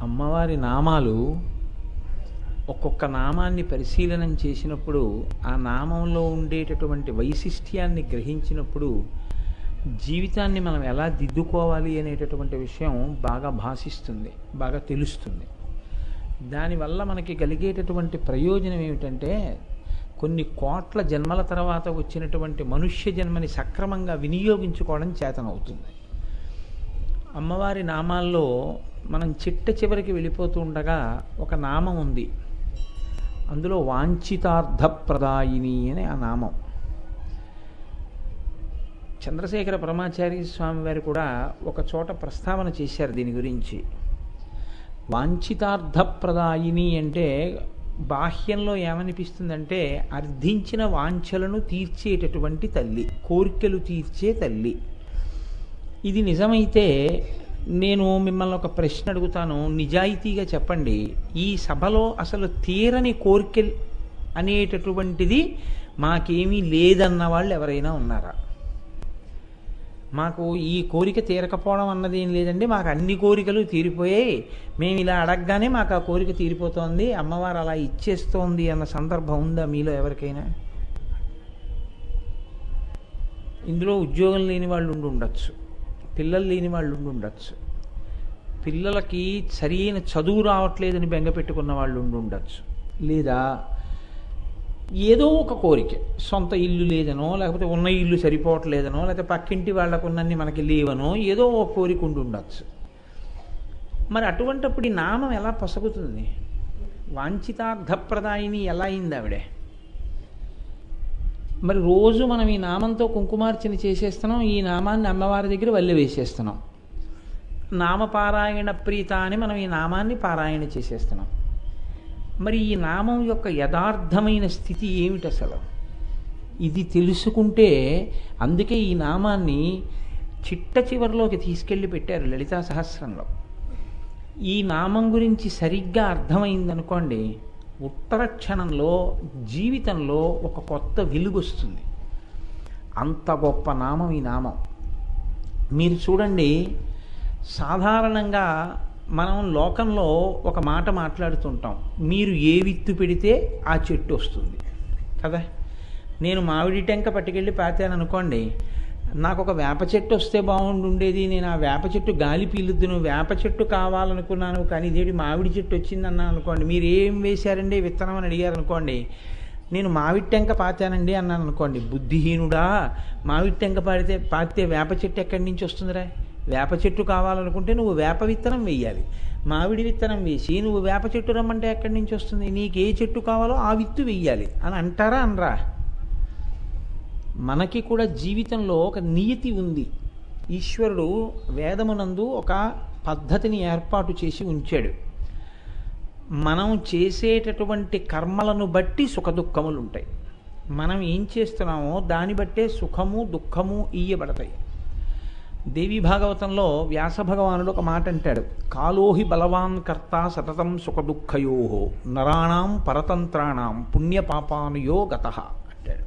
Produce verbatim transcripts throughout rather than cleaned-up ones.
అమ్మవారి నామాలు ఒక్కొక్క నామాన్ని పరిశీలనం చేసినప్పుడు ఆ నామంలో ఉండేటటువంటి వైశిష్ట్యాన్ని గ్రహించినప్పుడు జీవితాన్ని మనం ఎలా దిద్దుకోవాలి అనేటటువంటి విషయం బాగా భాషిస్తుంది, బాగా తెలుస్తుంది. దానివల్ల మనకి కలిగేటటువంటి ప్రయోజనం ఏమిటంటే కొన్ని కోట్ల జన్మల తర్వాత వచ్చినటువంటి మనుష్య జన్మని సక్రమంగా వినియోగించుకోవడం చేతనవుతుంది. అమ్మవారి నామాల్లో మనం చిట్ట చివరికి వెళ్ళిపోతూ ఉండగా ఒక నామం ఉంది, అందులో వాంఛితార్థప్రదాయిని అనే ఆ నామం. చంద్రశేఖర పరమాచార్య స్వామి వారు కూడా ఒక చోట ప్రస్తావన చేశారు దీని గురించి. వాంఛితార్థప్రదాయిని అంటే బాహ్యంలో ఏమనిపిస్తుందంటే అర్థించిన వాంఛలను తీర్చేటటువంటి తల్లి, కోరికలు తీర్చే తల్లి. ఇది నిజమైతే నేను మిమ్మల్ని ఒక ప్రశ్న అడుగుతాను, నిజాయితీగా చెప్పండి, ఈ సభలో అసలు తీరని కోరికలు అనేటటువంటిది మాకేమీ లేదన్న వాళ్ళు ఎవరైనా ఉన్నారా? మాకు ఈ కోరిక తీరకపోవడం అన్నది ఏం లేదండి, మాకు అన్ని కోరికలు తీరిపోయాయి, మేము ఇలా అడగగానే మాకు ఆ కోరిక తీరిపోతోంది, అమ్మవారు అలా ఇచ్చేస్తోంది అన్న సందర్భం ఉందా మీలో ఎవరికైనా? ఇందులో ఉద్యోగం లేని వాళ్ళు ఉండి ఉండొచ్చు, పిల్లలు లేని వాళ్ళు ఉండి ఉండొచ్చు, పిల్లలకి సరైన చదువు రావట్లేదని బెంగ పెట్టుకున్న వాళ్ళు ఉండి ఉండొచ్చు, లేదా ఏదో ఒక కోరిక, సొంత ఇల్లు లేదనో, లేకపోతే ఉన్న ఇల్లు సరిపోవట్లేదనో, లేకపోతే పక్కింటి వాళ్ళకున్నన్ని మనకి లేవనో ఏదో ఒక కోరిక ఉండి ఉండొచ్చు. మరి అటువంటిప్పుడు ఈ నామం ఎలా పొసగుతుంది? వాంఛితార్థప్రదాయిని ఎలా అయింది ఆవిడే? మరి రోజు మనం ఈ నామంతో కుంకుమార్చన చేసేస్తున్నాం, ఈ నామాన్ని అమ్మవారి దగ్గర వల్లె వేసేస్తున్నాం, నామపారాయణ ప్రీత అని మనం ఈ నామాన్ని పారాయణ చేసేస్తున్నాం. మరి ఈ నామం యొక్క యథార్థమైన స్థితి ఏమిటి అసలు? ఇది తెలుసుకుంటే, అందుకే ఈ నామాన్ని చిట్ట చివరిలోకి తీసుకెళ్ళి పెట్టారు లలితా సహస్రంలో. ఈ నామం గురించి సరిగ్గా అర్థమైందనుకోండి, ఉత్తర క్షణంలో జీవితంలో ఒక కొత్త వెలుగు వస్తుంది. అంత గొప్ప నామం ఈ నామం. మీరు చూడండి, సాధారణంగా మనం లోకంలో ఒక మాట మాట్లాడుతుంటాం, మీరు ఏ విత్తు పెడితే ఆ చెట్టు వస్తుంది కదా. నేను మామిడి టెంక పట్టుకెళ్ళి పాతాను అనుకోండి, నాకు ఒక వేప చెట్టు వస్తే బాగుండుండేది, నేను ఆ వేప చెట్టు గాలి పీలుద్దును, వేప చెట్టు కావాలనుకున్నాను కానీ ఇదేంటి మామిడి చెట్టు వచ్చిందన్నా అనుకోండి, మీరు ఏం వేశారండి విత్తనం అని అడిగారు అనుకోండి, నేను మామిడి టెంక పాతానండి అన్నాను అనుకోండి, బుద్ధిహీనుడా, మామిడి టెంక పాడితే పాతితే వేప చెట్టు ఎక్కడి నుంచి వస్తుందిరా? వేప చెట్టు కావాలనుకుంటే నువ్వు వేప విత్తనం వేయాలి, మామిడి విత్తనం వేసి నువ్వు వేప చెట్టు రమ్మంటే ఎక్కడి నుంచి వస్తుంది? నీకు ఏ చెట్టు కావాలో ఆ విత్తు వెయ్యాలి అని అంటారా అనరా? మనకి కూడా జీవితంలో ఒక నియతి ఉంది. ఈశ్వరుడు వేదమునందు ఒక పద్ధతిని ఏర్పాటు చేసి ఉంచాడు. మనం చేసేటటువంటి కర్మలను బట్టి సుఖ దుఃఖములు ఉంటాయి. మనం ఏం చేస్తున్నామో దాన్ని బట్టే సుఖము దుఃఖము ఇయ్యబడతాయి. దేవీ భాగవతంలో వ్యాస భగవానుడు ఒక మాట అంటాడు, కాలోహి బలవాన్ కర్త సతతం సుఖ దుఃఖయో నరాణం పరతంత్రాణం పుణ్యపాపానుయో గతః అంటాడు.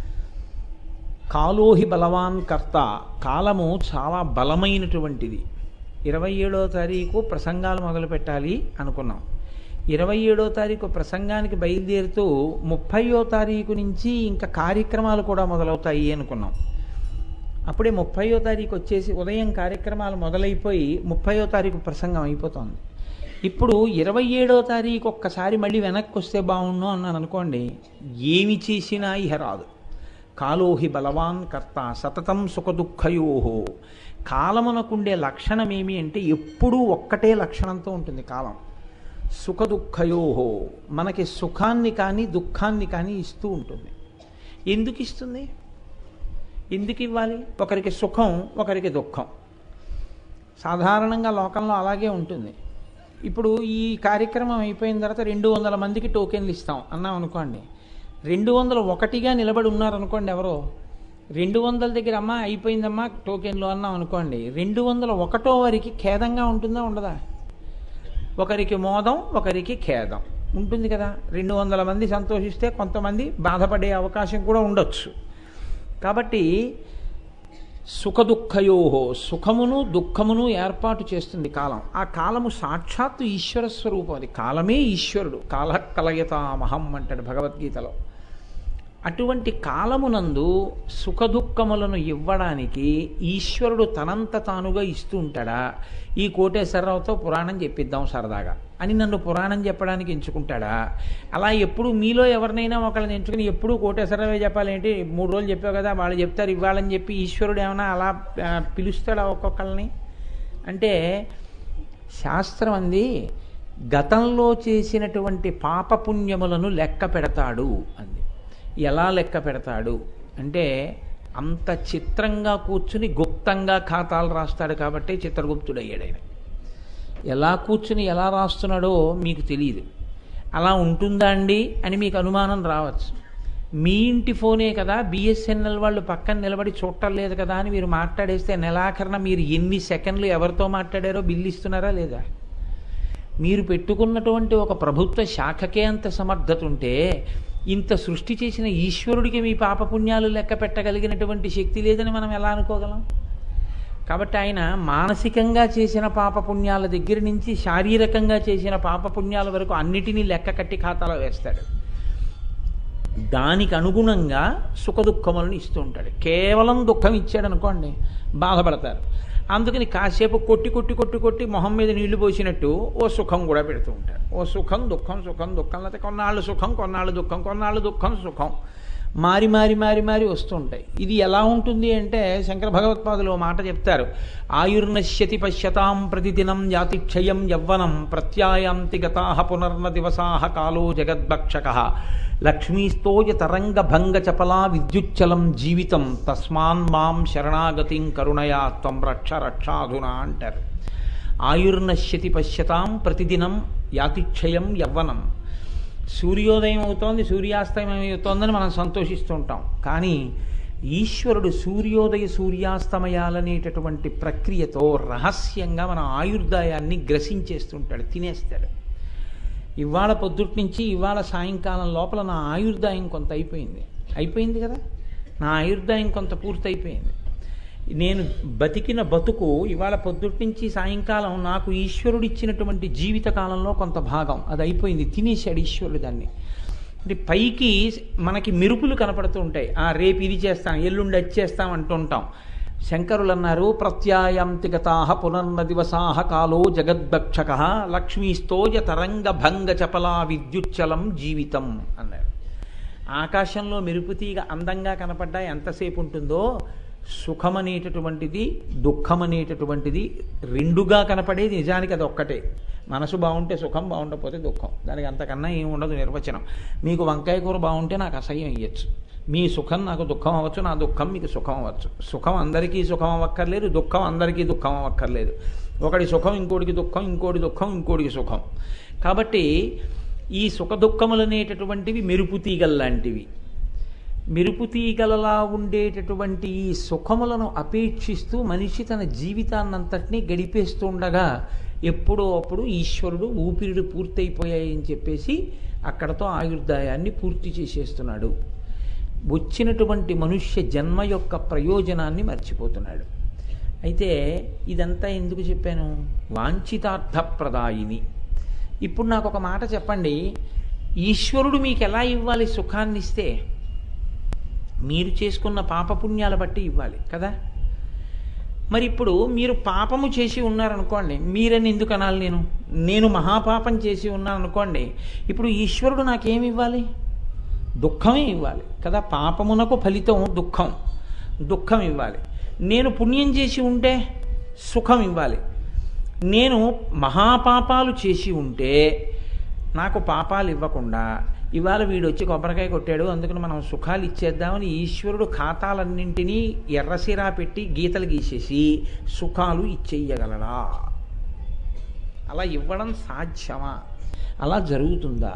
కాలోహి బలవాన్ కర్త, కాలము చాలా బలమైనటువంటిది. ఇరవై ఏడో తారీఖు ప్రసంగాలు మొదలు పెట్టాలి అనుకున్నాం. ఇరవై ఏడో తారీఖు ప్రసంగానికి బయలుదేరుతూ ముప్పయో తారీఖు నుంచి ఇంకా కార్యక్రమాలు కూడా మొదలవుతాయి అనుకున్నాం. అప్పుడే ముప్పయో తారీఖు వచ్చేసి ఉదయం కార్యక్రమాలు మొదలైపోయి ముప్పయో తారీఖు ప్రసంగం అయిపోతుంది. ఇప్పుడు ఇరవై ఏడో తారీఖు ఒక్కసారి మళ్ళీ వెనక్కి వస్తే బాగుండు అన్నాను అనుకోండి, ఏమి చేసినా ఇహ రాదు. కాలోహి బలవాన్ కర్త సతతం సుఖ దుఃఖయోహో. కాలమునకుండే లక్షణం ఏమి అంటే ఎప్పుడూ ఒక్కటే లక్షణంతో ఉంటుంది కాలం. సుఖ దుఃఖయోహో, మనకి సుఖాన్ని కానీ దుఃఖాన్ని కానీ ఇస్తూ ఉంటుంది. ఎందుకు ఇస్తుంది? ఎందుకు ఇవ్వాలి? ఒకరికి సుఖం, ఒకరికి దుఃఖం. సాధారణంగా లోకంలో అలాగే ఉంటుంది. ఇప్పుడు ఈ కార్యక్రమం అయిపోయిన తర్వాత రెండు వందల మందికి టోకెన్లు ఇస్తాం అన్నాం అనుకోండి, రెండు వందల ఒకటిగా నిలబడి ఉన్నారనుకోండి ఎవరో, రెండు వందల దగ్గర అమ్మా అయిపోయిందమ్మా టోకెన్లు అన్నాం అనుకోండి, రెండు వందల ఒకటో వారికి ఖేదంగా ఉంటుందా ఉండదా? ఒకరికి మోదం, ఒకరికి ఖేదం ఉంటుంది కదా. రెండు వందల మంది సంతోషిస్తే కొంతమంది బాధపడే అవకాశం కూడా ఉండొచ్చు. కాబట్టి సుఖదుఃఖయోహో, సుఖమును దుఃఖమును ఏర్పాటు చేస్తుంది కాలం. ఆ కాలము సాక్షాత్తు ఈశ్వర స్వరూపం. అది కాలమే ఈశ్వరుడు. కాల కలయతామహం అంటాడు భగవద్గీతలో. అటువంటి కాలమునందు సుఖదుఖములను ఇవ్వడానికి ఈశ్వరుడు తనంత తానుగా ఇస్తూ ఉంటాడా, ఈ కోటేశ్వరరావుతో పురాణం చెప్పిద్దాం సరదాగా అని నన్ను పురాణం చెప్పడానికి ఎంచుకుంటాడా? అలా ఎప్పుడు మీలో ఎవరినైనా ఒకళ్ళని ఎంచుకుని ఎప్పుడు కోటేశ్వరరావే చెప్పాలి ఏంటి, మూడు రోజులు చెప్పావు కదా వాళ్ళు చెప్తారు ఇవ్వాలని చెప్పి ఈశ్వరుడు ఏమైనా అలా పిలుస్తాడా ఒక్కొక్కళ్ళని? అంటే శాస్త్రం అంది గతంలో చేసినటువంటి పాపపుణ్యములను లెక్క పెడతాడు అంది. ఎలా లెక్క పెడతాడు అంటే అంత చిత్రంగా కూర్చుని గుప్తంగా ఖాతాలు రాస్తాడు కాబట్టి చిత్రగుప్తుడు అయ్యాడు ఆయన. ఎలా కూర్చుని ఎలా రాస్తున్నాడో మీకు తెలియదు. అలా ఉంటుందా అండి అని మీకు అనుమానం రావచ్చు. మీ ఇంటి ఫోనే కదా, బిఎస్ఎన్ఎల్ వాళ్ళు పక్కన నిలబడి చూడటం లేదు కదా అని మీరు మాట్లాడేస్తే నెలాఖరణ మీరు ఎన్ని సెకండ్లు ఎవరితో మాట్లాడారో బిల్లు ఇస్తున్నారా లేదా? మీరు పెట్టుకున్నటువంటి ఒక ప్రభుత్వ శాఖకే అంత సమర్థత ఉంటే ఇంత సృష్టి చేసిన ఈశ్వరుడికి మీ పాపపుణ్యాలు లెక్క పెట్టగలిగినటువంటి శక్తి లేదని మనం ఎలా అనుకోగలం? కాబట్టి ఆయన మానసికంగా చేసిన పాపపుణ్యాల దగ్గర నుంచి శారీరకంగా చేసిన పాపపుణ్యాల వరకు అన్నిటినీ లెక్క కట్టి ఖాతాలో వేస్తాడు. దానికి అనుగుణంగా సుఖదుఖములను ఇస్తూ ఉంటాడు. కేవలం దుఃఖం ఇచ్చాడు అనుకోండి బాధపడతారు. అందుకని కాసేపు కొట్టి కొట్టి కొట్టి కొట్టి మొహం మీద నీళ్లు పోసినట్టు ఓ సుఖం కూడా పెడుతూ ఉంటారు. ఓ సుఖం దుఃఖం సుఖం దుఃఖం, లేకపోతే కొన్నాళ్ళు సుఖం కొన్నాళ్ళు దుఃఖం కొన్నాళ్ళు దుఃఖం సుఖం మారి మారి మారి మారి వస్తూ ఉంటాయి. ఇది ఎలా ఉంటుంది అంటే శంకర భగవత్పాదులు ఓ మాట చెప్తారు. ఆయుర్నశ్యతి పశ్యతాం ప్రతిదినం యాతిక్షయం యవ్వనం ప్రత్యాయాంతి గతాః పునర్న దివసాః కాలో జగద్భక్షకః లక్ష్మీస్తోయ తరంగ భంగ చపలా విద్యుచ్చలం జీవితం తస్మాన్ మాం శరణాగతిం కరుణయా త్వం రక్ష రక్షాధునా అంటారు. ఆయుర్నశ్యతి పశ్యతాం ప్రతిదినం యాతిక్షయం యవ్వనం. సూర్యోదయం అవుతోంది సూర్యాస్తమయం అవుతోందని మనం సంతోషిస్తూ ఉంటాం. కానీ ఈశ్వరుడు సూర్యోదయ సూర్యాస్తమయాలనేటటువంటి ప్రక్రియతో రహస్యంగా మన ఆయుర్దాయాన్ని గ్రసించేస్తుంటాడు, తినేస్తాడు. ఇవాళ పొద్దుటి నుంచి ఇవాళ సాయంకాలం లోపల నా ఆయుర్దాయం కొంత అయిపోయింది అయిపోయింది కదా, నా ఆయుర్దాయం కొంత పూర్తి అయిపోయింది. నేను బతికిన బతుకు ఇవాళ పొద్దుటి నుంచి సాయంకాలం నాకు ఈశ్వరుడు ఇచ్చినటువంటి జీవితకాలంలో కొంత భాగం అది అయిపోయింది, తినేశాడు ఈశ్వరుడు దాన్ని. అంటే పైకి మనకి మెరుపులు కనపడుతూ ఉంటాయి. ఆ రేపు ఇది చేస్తాం ఎల్లుండి అది చేస్తాం అంటుంటాం. శంకరులు అన్నారు ప్రత్యాయాంతి గతాః పునర్న దివసాః కాలో జగద్భక్షకః లక్ష్మీస్తోయ తరంగ భంగ చపలా విద్యుచ్చలం జీవితం అన్నారు. ఆకాశంలో మెరుపుతీగ అందంగా కనపడ్డా ఎంతసేపు ఉంటుందో సుఖం అనేటటువంటిది దుఃఖం అనేటటువంటిది రెండుగా కనపడేది నిజానికి అది ఒక్కటే. మనసు బాగుంటే సుఖం, బాగుండకపోతే దుఃఖం. దానికి అంతకన్నా ఏమి ఉండదు నిర్వచనం. మీకు వంకాయ కూర బాగుంటే నాకు అసహ్యం ఇయ్యచ్చు, మీ సుఖం నాకు దుఃఖం అవ్వచ్చు, నా దుఃఖం మీకు సుఖం అవ్వచ్చు. సుఖం అందరికీ సుఖం అవ్వక్కర్లేదు, దుఃఖం అందరికీ దుఃఖం అవ్వక్కర్లేదు. ఒకటి సుఖం ఇంకోటికి దుఃఖం, ఇంకోటి దుఃఖం ఇంకోటికి సుఖం. కాబట్టి ఈ సుఖ దుఃఖములు అనేటటువంటివి మెరుపు తీగల్లాంటివి. మెరుపు తీగలలా ఉండేటటువంటి ఈ సుఖములను అపేక్షిస్తూ మనిషి తన జీవితాన్నంతటినీ గడిపేస్తూ ఉండగా ఎప్పుడో అప్పుడు ఈశ్వరుడు ఊపిరిడు పూర్తయిపోయాయని చెప్పేసి అక్కడతో ఆయుర్దాయాన్ని పూర్తి చేసేస్తున్నాడు. వచ్చినటువంటి మనుష్య జన్మ యొక్క ప్రయోజనాన్ని మర్చిపోతున్నాడు. అయితే ఇదంతా ఎందుకు చెప్పాను? వాంఛితార్థప్రదాయిని. ఇప్పుడు నాకు ఒక మాట చెప్పండి, ఈశ్వరుడు మీకు ఎలా ఇవ్వాలి? సుఖాన్ని ఇస్తే మీరు చేసుకున్న పాపపుణ్యాల బట్టి ఇవ్వాలి కదా. మరి ఇప్పుడు మీరు పాపము చేసి ఉన్నారనుకోండి, మీరని ఎందుకు అనాలి? నేను నేను మహాపాపం చేసి ఉన్నాను అనుకోండి, ఇప్పుడు ఈశ్వరుడు నాకేమి ఇవ్వాలి? దుఃఖమే ఇవ్వాలి కదా. పాపమునకు ఫలితం దుఃఖం, దుఃఖం ఇవ్వాలి. నేను పుణ్యం చేసి ఉంటే సుఖం ఇవ్వాలి. నేను మహాపాపాలు చేసి ఉంటే నాకు పాపాలు ఇవ్వకుండా ఇవాళ వీడు వచ్చి కొబ్బరికాయ కొట్టాడు అందుకని మనం సుఖాలు ఇచ్చేద్దామని ఈశ్వరుడు ఖాతాలన్నింటినీ ఎర్రసిరా పెట్టి గీతలు గీసేసి సుఖాలు ఇచ్చేయగలడా? అలా ఇవ్వడం సాధ్యమా? అలా జరుగుతుందా?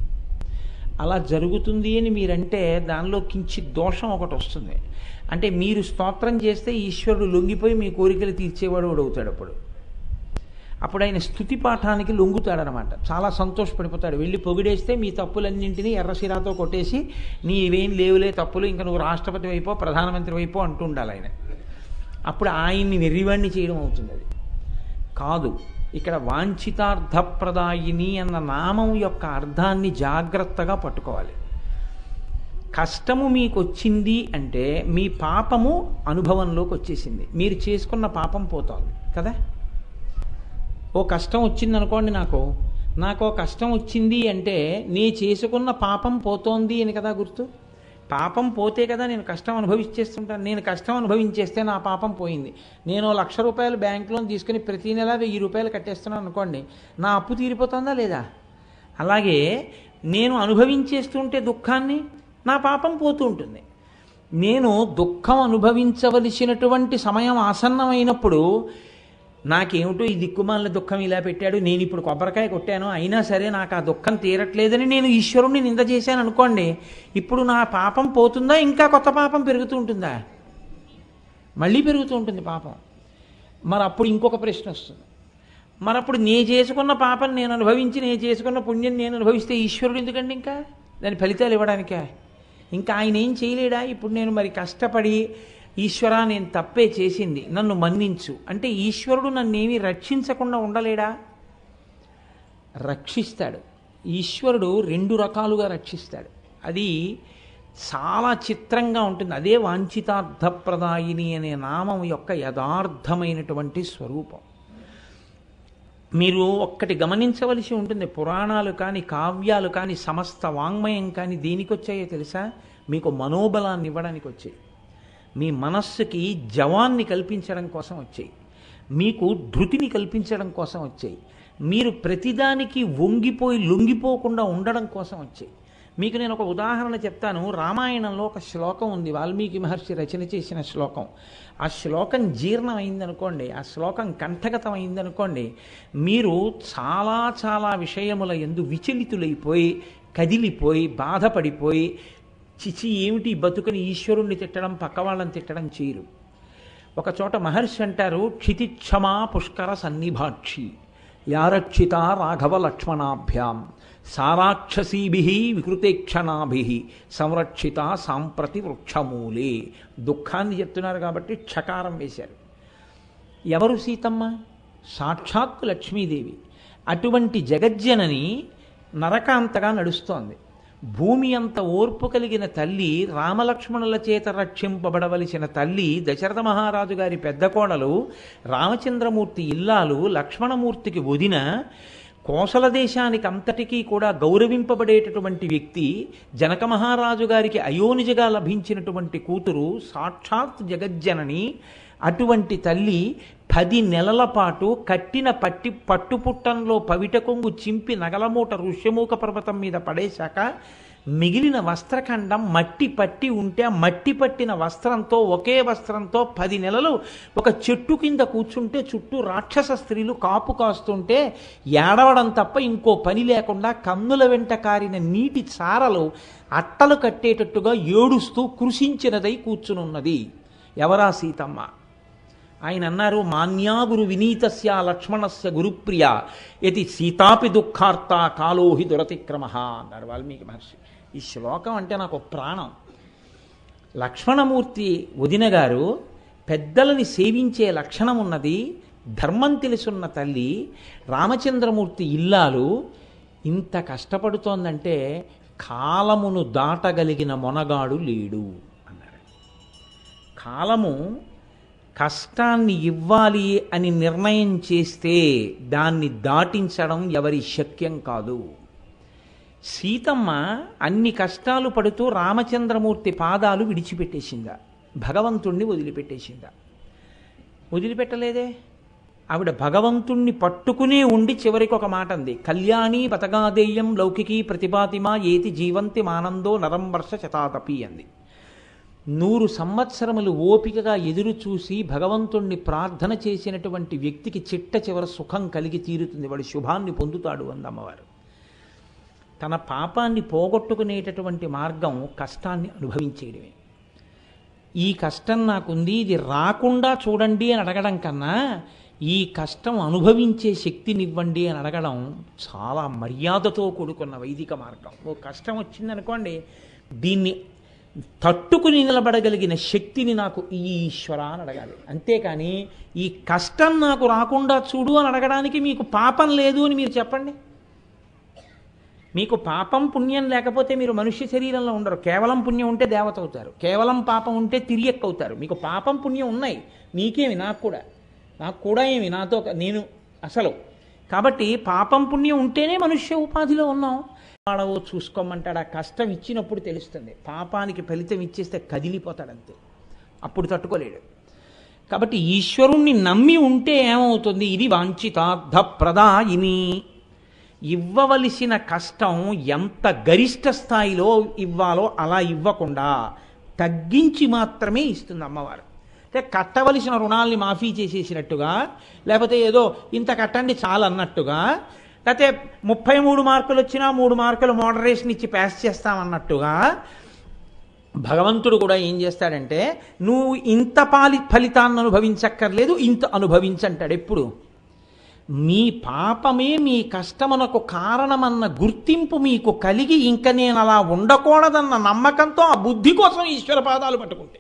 అలా జరుగుతుంది అని మీరంటే దానిలో కించిత్ దోషం ఒకటి వస్తుంది. అంటే మీరు స్తోత్రం చేస్తే ఈశ్వరుడు లొంగిపోయి మీ కోరికలు తీర్చేవాడు వాడు అవుతాడు. అప్పుడు అప్పుడు ఆయన స్తుతి పాఠానికి లొంగుతాడనమాట. చాలా సంతోషపడిపోతాడు. వెళ్ళి పొగిడేస్తే మీ తప్పులన్నింటినీ ఎర్రసిరాతో కొట్టేసి నీ ఇవేం లేవులే తప్పులు, ఇంకా నువ్వు రాష్ట్రపతి వైపో ప్రధానమంత్రి వైపో అంటూ ఉండాలి ఆయన. అప్పుడు ఆయన్ని వెర్రివాణ్ణి చేయడం అవుతుంది. అది కాదు. ఇక్కడ వాంఛితార్థప్రదాయిని అన్న నామం యొక్క అర్థాన్ని జాగ్రత్తగా పట్టుకోవాలి. కష్టము మీకు వచ్చింది అంటే మీ పాపము అనుభవంలోకి వచ్చేసింది, మీరు చేసుకున్న పాపం పోతుంది కదా. ఓ కష్టం వచ్చింది అనుకోండి, నాకు నాకు కష్టం వచ్చింది అంటే నీ చేసుకున్న పాపం పోతోంది అని కదా గుర్తు. పాపం పోతే కదా నేను కష్టం అనుభవించేస్తుంటాను. నేను కష్టం అనుభవించేస్తే నా పాపం పోయింది. నేను లక్ష రూపాయలు బ్యాంక్ లోన్ తీసుకుని ప్రతి నెల వెయ్యి రూపాయలు కట్టేస్తున్నాను అనుకోండి, నా అప్పు తీరిపోతుందా లేదా? అలాగే నేను అనుభవించేస్తుంటే దుఃఖాన్ని, నా పాపం పోతూ ఉంటుంది. నేను దుఃఖం అనుభవించవలసినటువంటి సమయం ఆసన్నమైనప్పుడు నాకేమిటో ఈ దిక్కుమాలిన దుఃఖం ఇలా పెట్టాడు, నేను ఇప్పుడు కొబ్బరికాయ కొట్టాను అయినా సరే నాకు ఆ దుఃఖం తీరట్లేదని నేను ఈశ్వరుణ్ణి నింద చేశాను అనుకోండి, ఇప్పుడు నా పాపం పోతుందా, ఇంకా కొత్త పాపం పెరుగుతూ ఉంటుందా? మళ్ళీ పెరుగుతూ ఉంటుంది పాపం. మరి అప్పుడు ఇంకొక ప్రశ్న వస్తుంది, మరి అప్పుడు నే చేసుకున్న పాపం నేను అనుభవించి నేను చేసుకున్న పుణ్యం నేను అనుభవిస్తే ఈశ్వరుడు ఎందుకండి ఇంకా దాని ఫలితాలు ఇవ్వడానికే? ఇంకా ఆయన ఏం చేయలేడా? ఇప్పుడు నేను మరి కష్టపడి ఈశ్వరా నేను తప్పే చేసింది నన్ను మన్నించు అంటే ఈశ్వరుడు నన్నేమీ రక్షించకుండా ఉండలేడా? రక్షిస్తాడు. ఈశ్వరుడు రెండు రకాలుగా రక్షిస్తాడు. అది చాలా చిత్రంగా ఉంటుంది. అదే వాంఛితార్థప్రదాయిని అనే నామం యొక్క యథార్థమైనటువంటి స్వరూపం. మీరు ఒక్కటి గమనించవలసి ఉంటుంది. పురాణాలు కానీ కావ్యాలు కానీ సమస్త వాంగ్మయం కానీ దేనికి వచ్చాయో తెలుసా? మీకు మనోబలాన్ని ఇవ్వడానికి వచ్చాయి, మీ మనస్సుకి జవాన్ని కల్పించడం కోసం వచ్చాయి, మీకు ధృతిని కల్పించడం కోసం వచ్చాయి, మీరు ప్రతిదానికి వంగిపోయి లొంగిపోకుండా ఉండడం కోసం వచ్చాయి. మీకు నేను ఒక ఉదాహరణ చెప్తాను. రామాయణంలో ఒక శ్లోకం ఉంది, వాల్మీకి మహర్షి రచన చేసిన శ్లోకం. ఆ శ్లోకం జీర్ణం అయిందనుకోండి, ఆ శ్లోకం కంఠగతం అయిందనుకోండి, మీరు చాలా చాలా విషయముల యందు విచలితులైపోయి కదిలిపోయి బాధపడిపోయి చిచి ఏమిటి బతుకుని ఈశ్వరుణ్ణి తిట్టడం పక్క వాళ్ళని తిట్టడం చేయరు. ఒక చోట మహర్షి అంటారు, క్షితిక్షమా పుష్కర సన్నిభాక్షి యారక్షిత రాఘవ లక్ష్మణాభ్యాం సారాక్షసీభి వికృతేక్షణాభి సంరక్షిత సాంప్రతి వృక్షమూలే. దుఃఖాన్ని చెప్తున్నారు కాబట్టి క్షకారం వేశారు. ఎవరు సీతమ్మ? సాక్షాత్తు లక్ష్మీదేవి. అటువంటి జగజ్జనని నరకాంతగా నడుస్తోంది. భూమి అంత ఓర్పు కలిగిన తల్లి, రామలక్ష్మణుల చేత రక్షింపబడవలసిన తల్లి, దశరథ మహారాజు గారి పెద్ద కోడలు, రామచంద్రమూర్తి ఇల్లాలు, లక్ష్మణమూర్తికి వదిన, కోసల దేశానికి అంతటికీ కూడా గౌరవింపబడేటటువంటి వ్యక్తి, జనక మహారాజు గారికి అయోనిజగా లభించినటువంటి కూతురు, సాక్షాత్ జగజ్జనని. అటువంటి తల్లి పది నెలల పాటు కట్టిన పట్టి పట్టుపుట్టంలో పవిట కొంగు చింపి నగలమూట ఋష్యమూక పర్వతం మీద పడేశాక మిగిలిన వస్త్రఖండం మట్టి పట్టి ఉంటే ఆ మట్టి పట్టిన వస్త్రంతో, ఒకే వస్త్రంతో పది నెలలు ఒక చెట్టు కింద కూర్చుంటే చుట్టూ రాక్షస స్త్రీలు కాపు కాస్తుంటే ఏడవడం తప్ప ఇంకో పని లేకుండా కన్నుల వెంట కారిన నీటి చారలు అట్టలు కట్టేటట్టుగా ఏడుస్తూ కృషించినదై కూర్చునున్నది. ఎవరా సీతమ్మ? ఆయన అన్నారు, మాన్యా గురు వినీతస్య లక్ష్మణస్య గురుప్రియ యతి సీతాపి దుఃఖార్త కాలోహి దురతిక్రమ అన్నారు వాల్మీకి మహర్షి. ఈ శ్లోకం అంటే నాకు ప్రాణం. లక్ష్మణమూర్తి వదిన గారు పెద్దలని సేవించే లక్షణం ఉన్నది, ధర్మం తెలుసున్న తల్లి, రామచంద్రమూర్తి ఇల్లాలు ఇంత కష్టపడుతోందంటే కాలమును దాటగలిగిన మొనగాడు లేడు అన్నారు. కాలము కష్టాన్ని ఇవ్వాలి అని నిర్ణయం చేస్తే దాన్ని దాటించడం ఎవరి శక్యం కాదు. సీతమ్మ అన్ని కష్టాలు పడుతూ రామచంద్రమూర్తి పాదాలు విడిచిపెట్టేసిందా? భగవంతుణ్ణి వదిలిపెట్టేసిందా? వదిలిపెట్టలేదే. ఆవిడ భగవంతుణ్ణి పట్టుకునే ఉండి చివరికి ఒక మాట అంది, కళ్యాణి పతగాదేయం లౌకికీ ప్రతిపాతిమా ఏతి జీవంతి మానందో నరం వర్ష శతాదపి అంది. నూరు సంవత్సరములు ఓపికగా ఎదురు చూసి భగవంతుణ్ణి ప్రార్థన చేసినటువంటి వ్యక్తికి చిట్ట చివర సుఖం కలిగి తీరుతుంది, వాడి శుభాన్ని పొందుతాడు అందమ్మవారు. తన పాపాన్ని పోగొట్టుకునేటటువంటి మార్గం కష్టాన్ని అనుభవించేయడమే. ఈ కష్టం నాకుంది, ఇది రాకుండా చూడండి అని అడగడం కన్నా ఈ కష్టం అనుభవించే శక్తినివ్వండి అని అడగడం చాలా మర్యాదతో కూడుకున్న వైదిక మార్గం. ఓ కష్టం వచ్చిందనుకోండి, దీన్ని తట్టుకుని నిలబడగలిగిన శక్తిని నాకు ఈ ఈశ్వర అని అడగాలి. అంతేకాని ఈ కష్టం నాకు రాకుండా చూడు అని అడగడానికి మీకు పాపం లేదు అని మీరు చెప్పండి. మీకు పాపం పుణ్యం లేకపోతే మీరు మనుష్య శరీరంలో ఉండరు. కేవలం పుణ్యం ఉంటే దేవత అవుతారు, కేవలం పాపం ఉంటే తిరియక్ అవుతారు. మీకు పాపం పుణ్యం ఉన్నాయి, మీకేమి, నాకు కూడా నాకు కూడా ఏమి, నాతో నేను అసలు. కాబట్టి పాపం పుణ్యం ఉంటేనే మనుష్య ఉపాధిలో ఉన్నాం. వాడవో చూసుకోమంటాడు. ఆ కష్టం ఇచ్చినప్పుడు తెలుస్తుంది. పాపానికి ఫలితం ఇచ్చేస్తే కదిలిపోతాడంతే, అప్పుడు తట్టుకోలేడు. కాబట్టి ఈశ్వరుణ్ణి నమ్మి ఉంటే ఏమవుతుంది? ఇది వాంఛితార్థ ప్రదాయిని. ఇవ్వవలసిన కష్టం ఎంత గరిష్ట స్థాయిలో ఇవ్వాలో అలా ఇవ్వకుండా తగ్గించి మాత్రమే ఇస్తుంది అమ్మవారు. అంటే కట్టవలసిన రుణాల్ని మాఫీ చేసేసినట్టుగా, లేకపోతే ఏదో ఇంత కట్టండి చాలు అన్నట్టుగా, లేకపోతే ముప్పై మూడు మార్కులు వచ్చినా మూడు మార్కులు మోడరేషన్ ఇచ్చి పాస్ చేస్తామన్నట్టుగా భగవంతుడు కూడా ఏం చేస్తాడంటే, నువ్వు ఇంత పాలి ఫలితాన్ని అనుభవించక్కర్లేదు, ఇంత అనుభవించంటాడు. ఎప్పుడు మీ పాపమే మీ కష్టమునకు కారణమన్న గుర్తింపు మీకు కలిగి ఇంక నేను అలా ఉండకూడదన్న నమ్మకంతో ఆ బుద్ధి కోసం ఈశ్వర పాదాలు పట్టుకుంటే,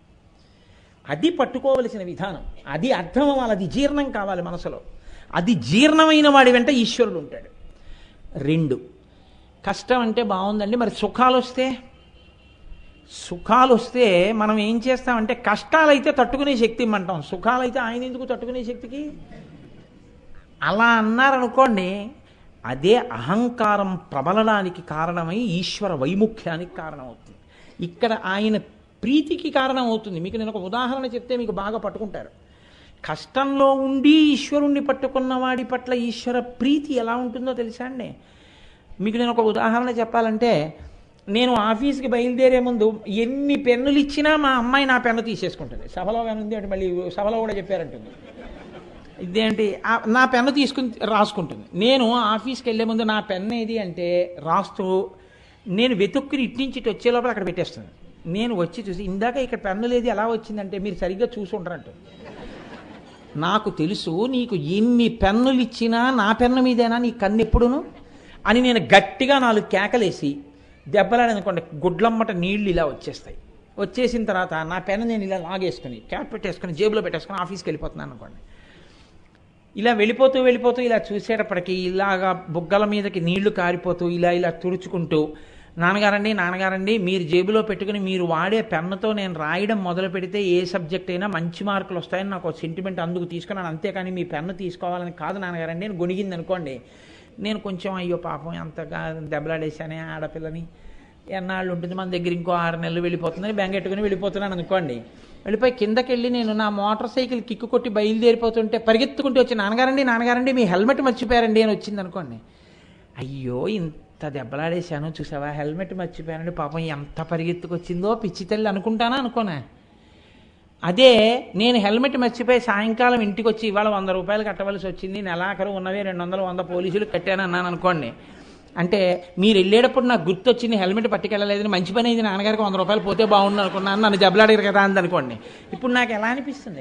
అది పట్టుకోవలసిన విధానం. అది అర్థం అవ్వాలి, అది జీర్ణం కావాలి మనసులో. అది జీర్ణమైన వాడి వెంట ఈశ్వరుడు ఉంటాడు. రెండు, కష్టం అంటే బాగుందండి, మరి సుఖాలు వస్తే సుఖాలు వస్తే మనం ఏం చేస్తామంటే, కష్టాలైతే తట్టుకునే శక్తి ఇమ్మంటాం, సుఖాలైతే ఆయన ఎందుకు తట్టుకునే శక్తికి? అలా అన్నారనుకోండి, అదే అహంకారం ప్రబలడానికి కారణమై ఈశ్వర వైముఖ్యానికి కారణమవుతుంది. ఇక్కడ ఆయన ప్రీతికి కారణం అవుతుంది. మీకు నేను ఒక ఉదాహరణ చెప్తే మీకు బాగా పట్టుకుంటారు. కష్టంలో ఉండి ఈశ్వరుణ్ణి పట్టుకున్న వాడి పట్ల ఈశ్వర ప్రీతి ఎలా ఉంటుందో తెలుసా అండి? మీకు నేను ఒక ఉదాహరణ చెప్పాలంటే, నేను ఆఫీస్కి బయలుదేరే ముందు ఎన్ని పెన్నులు ఇచ్చినా మా అమ్మాయి నా పెన్ను తీసేసుకుంటుంది. సభలో కానీ ఉంది అంటే మళ్ళీ సభలో కూడా చెప్పారంటుంది, ఇదేంటి నా పెన్ను తీసుకుని రాసుకుంటుంది. నేను ఆఫీస్కి వెళ్ళే ముందు నా పెన్ను ఏది అంటే రాస్తూ నేను వెతుక్కుని ఇట్టించి ఇటు వచ్చే లోపల అక్కడ పెట్టేస్తుంది. నేను వచ్చి చూసి, ఇందాక ఇక్కడ పెన్ను లేదు ఎలా వచ్చిందంటే, మీరు సరిగ్గా చూసి ఉండరంట. నాకు తెలుసు నీకు ఎన్ని పెన్నులు ఇచ్చినా నా పెన్ను మీదేనా నీ కన్ను ఎప్పుడును అని నేను గట్టిగా నాలుగు కేకలేసి దెబ్బలాడనుకోండి, గుడ్లమ్మట నీళ్లు ఇలా వచ్చేస్తాయి. వచ్చేసిన తర్వాత నా పెన్ను నేను ఇలా లాగేసుకుని క్యాప్ పెట్టేసుకుని జేబులో పెట్టేసుకుని ఆఫీస్కి వెళ్ళిపోతున్నాను అనుకోండి. ఇలా వెళ్ళిపోతూ వెళ్ళిపోతూ ఇలా చూసేటప్పటికి ఇలాగా బుగ్గల మీదకి నీళ్లు కారిపోతూ ఇలా ఇలా తుడుచుకుంటూ, నాన్నగారండి నాన్నగారండి మీరు జేబులో పెట్టుకుని మీరు వాడే పెన్నుతో నేను రాయడం మొదలు పెడితే ఏ సబ్జెక్ట్ అయినా మంచి మార్కులు వస్తాయని నాకు సెంటిమెంట్ అందుకు తీసుకున్నాను, అంతేకాని మీ పెన్ను తీసుకోవాలని కాదు నాన్నగారండి. నేను గొనిగింది అనుకోండి, నేను కొంచెం అయ్యో పాపం ఎంతగా దెబ్బలాడేశానే ఆడపిల్లని, ఎన్నాళ్ళు ఉంటుంది మన దగ్గర, ఇంకో ఆరు నెలలు వెళ్ళిపోతుందని బెంగెట్టుకుని వెళ్ళిపోతున్నాను అనుకోండి. వెళ్ళిపోయి కిందకి వెళ్ళి నేను నా మోటార్ సైకిల్ కిక్కు కొట్టి బయలుదేరిపోతుంటే పరిగెత్తుకుంటూ వచ్చి, నాన్నగారండి నాన్నగారండి మీ హెల్మెట్ మర్చిపోయారండి అని వచ్చింది అనుకోండి. అయ్యో ఇంత దెబ్బలాడేశాను చూసావా, హెల్మెట్ మర్చిపోయానండి, పాపం ఎంత పరిగెత్తుకొచ్చిందో పిచ్చి తల్లి అనుకుంటానా అనుకోనా? అదే నేను హెల్మెట్ మర్చిపోయి సాయంకాలం ఇంటికి వచ్చి ఇవాళ వంద రూపాయలు కట్టవలసి వచ్చింది, నెలాఖరు ఉన్నవే రెండు వందలు వంద పోలీసులు కట్టాను అన్నాను అనుకోండి. అంటే మీరు వెళ్ళేటప్పుడు నాకు గుర్తొచ్చింది హెల్మెట్ పట్టుకెళ్ళలేదని, మంచి పని అయింది నాన్నగారికి వంద రూపాయలు పోతే బాగుండు అనుకున్నాను, నన్ను దెబ్బలాడారు కదా అంది అనుకోండి. ఇప్పుడు నాకు ఎలా అనిపిస్తుంది?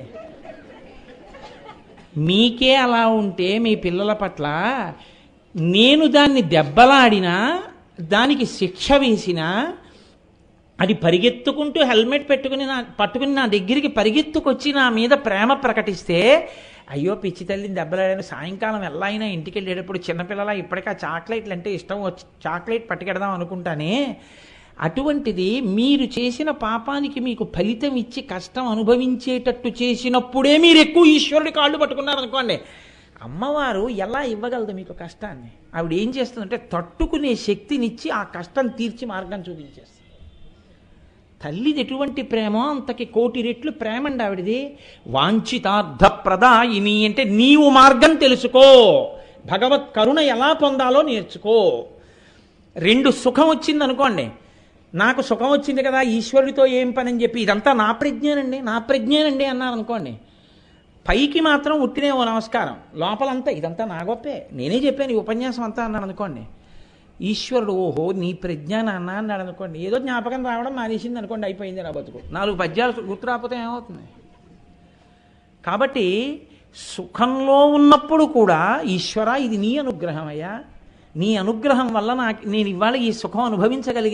మీకే అలా ఉంటే మీ పిల్లల పట్ల నేను దాన్ని దెబ్బలాడినా, దానికి శిక్ష వేసినా, అది పరిగెత్తుకుంటూ హెల్మెట్ పెట్టుకుని నా పట్టుకుని నా దగ్గరికి పరిగెత్తుకొచ్చి నా మీద ప్రేమ ప్రకటిస్తే, అయ్యో పిచ్చి తల్లిని దెబ్బలాడాను, సాయంకాలం ఎలా అయినా ఇంటికి వెళ్ళేటప్పుడు చిన్నపిల్లల ఇప్పటికీ ఆ చాక్లెట్లు అంటే ఇష్టం వచ్చి చాక్లెట్ పట్టుకెడదాం అనుకుంటానే, అటువంటిది మీరు చేసిన పాపానికి మీకు ఫలితం ఇచ్చి కష్టం అనుభవించేటట్టు చేసినప్పుడే మీరు ఎక్కువ ఈశ్వరుడి కాళ్ళు పట్టుకున్నారనుకోండి, అమ్మవారు ఎలా ఇవ్వగలదు మీకు కష్టాన్ని? ఆవిడ ఏం చేస్తుందంటే తట్టుకునే శక్తినిచ్చి ఆ కష్టం తీర్చి మార్గం చూపించేస్తుంది. తల్లిది ఎటువంటి ప్రేమో అంతకి కోటి రెట్లు ప్రేమ అండి ఆవిడిది. వాంఛితార్థ ప్రదాయిని అంటే నీవు మార్గం తెలుసుకో, భగవత్ కరుణ ఎలా పొందాలో నేర్చుకో. రెండు, సుఖం వచ్చింది అనుకోండి, నాకు సుఖం వచ్చింది కదా ఈశ్వరుడితో ఏం పని అని చెప్పి ఇదంతా నా ప్రజ్ఞానండి నా ప్రజ్ఞానండి అన్నారు అనుకోండి, పైకి మాత్రం ఉట్టినే ఓ నమస్కారం, లోపలంతా ఇదంతా నా గొప్పే, నేనే చెప్పాను ఈ ఉపన్యాసం అంతా అన్నాను అనుకోండి. ఈశ్వరుడు ఓహో నీ ప్రజ్ఞాన అన్న అన్నాడు అనుకోండి, ఏదో జ్ఞాపకం రావడం మానేసింది అనుకోండి, అయిపోయింది నా బతుకు. నాలుగు పద్యాలు గుర్తు రాకపోతే ఏమవుతుంది? కాబట్టి సుఖంలో ఉన్నప్పుడు కూడా ఈశ్వర ఇది నీ అనుగ్రహం అయ్యా, నీ అనుగ్రహం వల్ల నాకు నేను ఇవాళ ఈ సుఖం అనుభవించగలిగాను,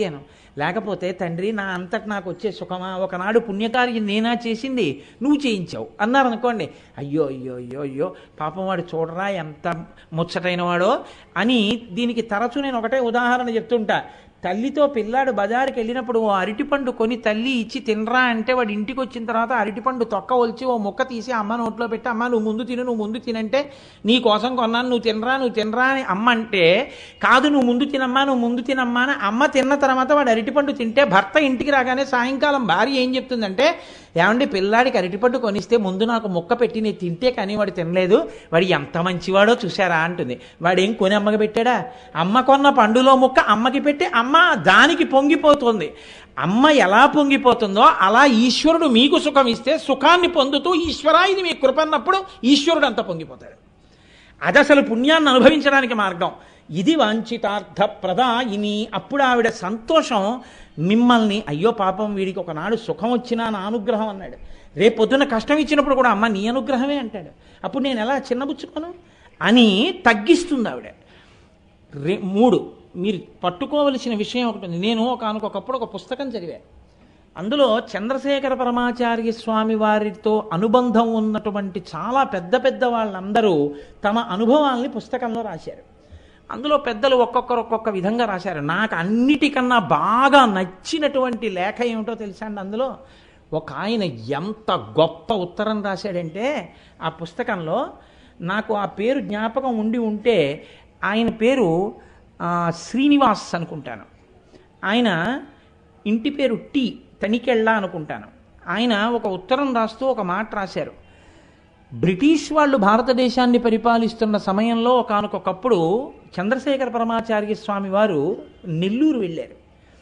లేకపోతే తండ్రి నా అంతటి నాకు వచ్చే సుఖమా, ఒకనాడు పుణ్యకార్యం నేనా చేసింది, నువ్వు చేయించావు అన్నారనుకోండి, అయ్యో అయ్యో అయ్యో అయ్యో పాపం వాడు చూడరా ఎంత ముచ్చటైన వాడో అని. దీనికి తరచూ నేను ఒకటే ఉదాహరణ చెప్తుంటా. తల్లితో పిల్లాడు బజారుకి వెళ్ళినప్పుడు ఓ అరటిపండు కొని తల్లి ఇచ్చి తినరా అంటే వాడు ఇంటికి వచ్చిన తర్వాత అరటిపండు తొక్క ఒలిచి ఓ ముక్క తీసి అమ్మ నోట్లో పెట్టి, అమ్మ నువ్వు ముందు తిను నువ్వు ముందు తినంటే, నీ కోసం కొన్నాను నువ్వు తినరా నువ్వు తినరా అని అమ్మ అంటే, కాదు నువ్వు ముందు తినమ్మా నువ్వు ముందు తినమ్మా అని అమ్మ తిన్న తర్వాత వాడు అరటిపండు తింటే, భర్త ఇంటికి రాగానే సాయంకాలం భార్య ఏం చెప్తుందంటే, ఏమండి పిల్లాడికి అరటిపండు కొనిస్తే ముందు నాకు ముక్క పెట్టి నేను తింటే కానీ వాడు తినలేదు, వాడు ఎంత మంచివాడో చూసారా అంటుంది. వాడేం కొని అమ్మకి పెట్టాడా? అమ్మ కొన్న పండులో ముక్క అమ్మకి పెట్టి అమ్మ దానికి పొంగిపోతుంది. అమ్మ ఎలా పొంగిపోతుందో అలా ఈశ్వరుడు మీకు సుఖం ఇస్తే సుఖాన్ని పొందుతూ ఈశ్వరా ఇది మీ కృప అన్నప్పుడు ఈశ్వరుడు అంత పొంగిపోతాడు. అది అసలు పుణ్యాన్ని అనుభవించడానికి మార్గం. ఇది వాంఛితార్థ ప్రదాయిని. అప్పుడు ఆవిడ సంతోషం మిమ్మల్ని, అయ్యో పాపం వీడికి ఒకనాడు సుఖం వచ్చినా నా అనుగ్రహం అన్నాడు, రేపు పొద్దున్న కష్టం ఇచ్చినప్పుడు కూడా అమ్మ నీ అనుగ్రహమే అంటాడు, అప్పుడు నేను ఎలా చిన్నబుచ్చుకోను అని తగ్గిస్తుంది ఆవిడ. రే మూడు మీరు పట్టుకోవలసిన విషయం ఒకటి ఉంది. నేను ఒకనకొకప్పుడు ఒక పుస్తకం చదివాను. అందులో చంద్రశేఖర పరమాచార్య స్వామి వారితో అనుబంధం ఉన్నటువంటి చాలా పెద్ద పెద్ద వాళ్ళందరూ తమ అనుభవాల్ని పుస్తకంలో రాశారు. అందులో పెద్దలు ఒక్కొక్కరు ఒక్కొక్క విధంగా రాశారు. నాకు అన్నిటికన్నా బాగా నచ్చినటువంటి లేఖ ఏమిటో తెలుసా అండి, అందులో ఒక ఆయన ఎంత గొప్ప ఉత్తరం రాశాడంటే ఆ పుస్తకంలో, నాకు ఆ పేరు జ్ఞాపకం ఉండి ఉంటే, ఆయన పేరు శ్రీనివాస్ అనుకుంటాను. ఆయన ఇంటి పేరు టీ తనికెళ్ళ అనుకుంటాను. ఆయన ఒక ఉత్తరం రాస్తూ ఒక మాట రాశారు. బ్రిటిష్ వాళ్ళు భారతదేశాన్ని పరిపాలిస్తున్న సమయంలో ఒకానొకప్పుడు చంద్రశేఖర పరమాచార్య స్వామి వారు నెల్లూరు వెళ్ళారు.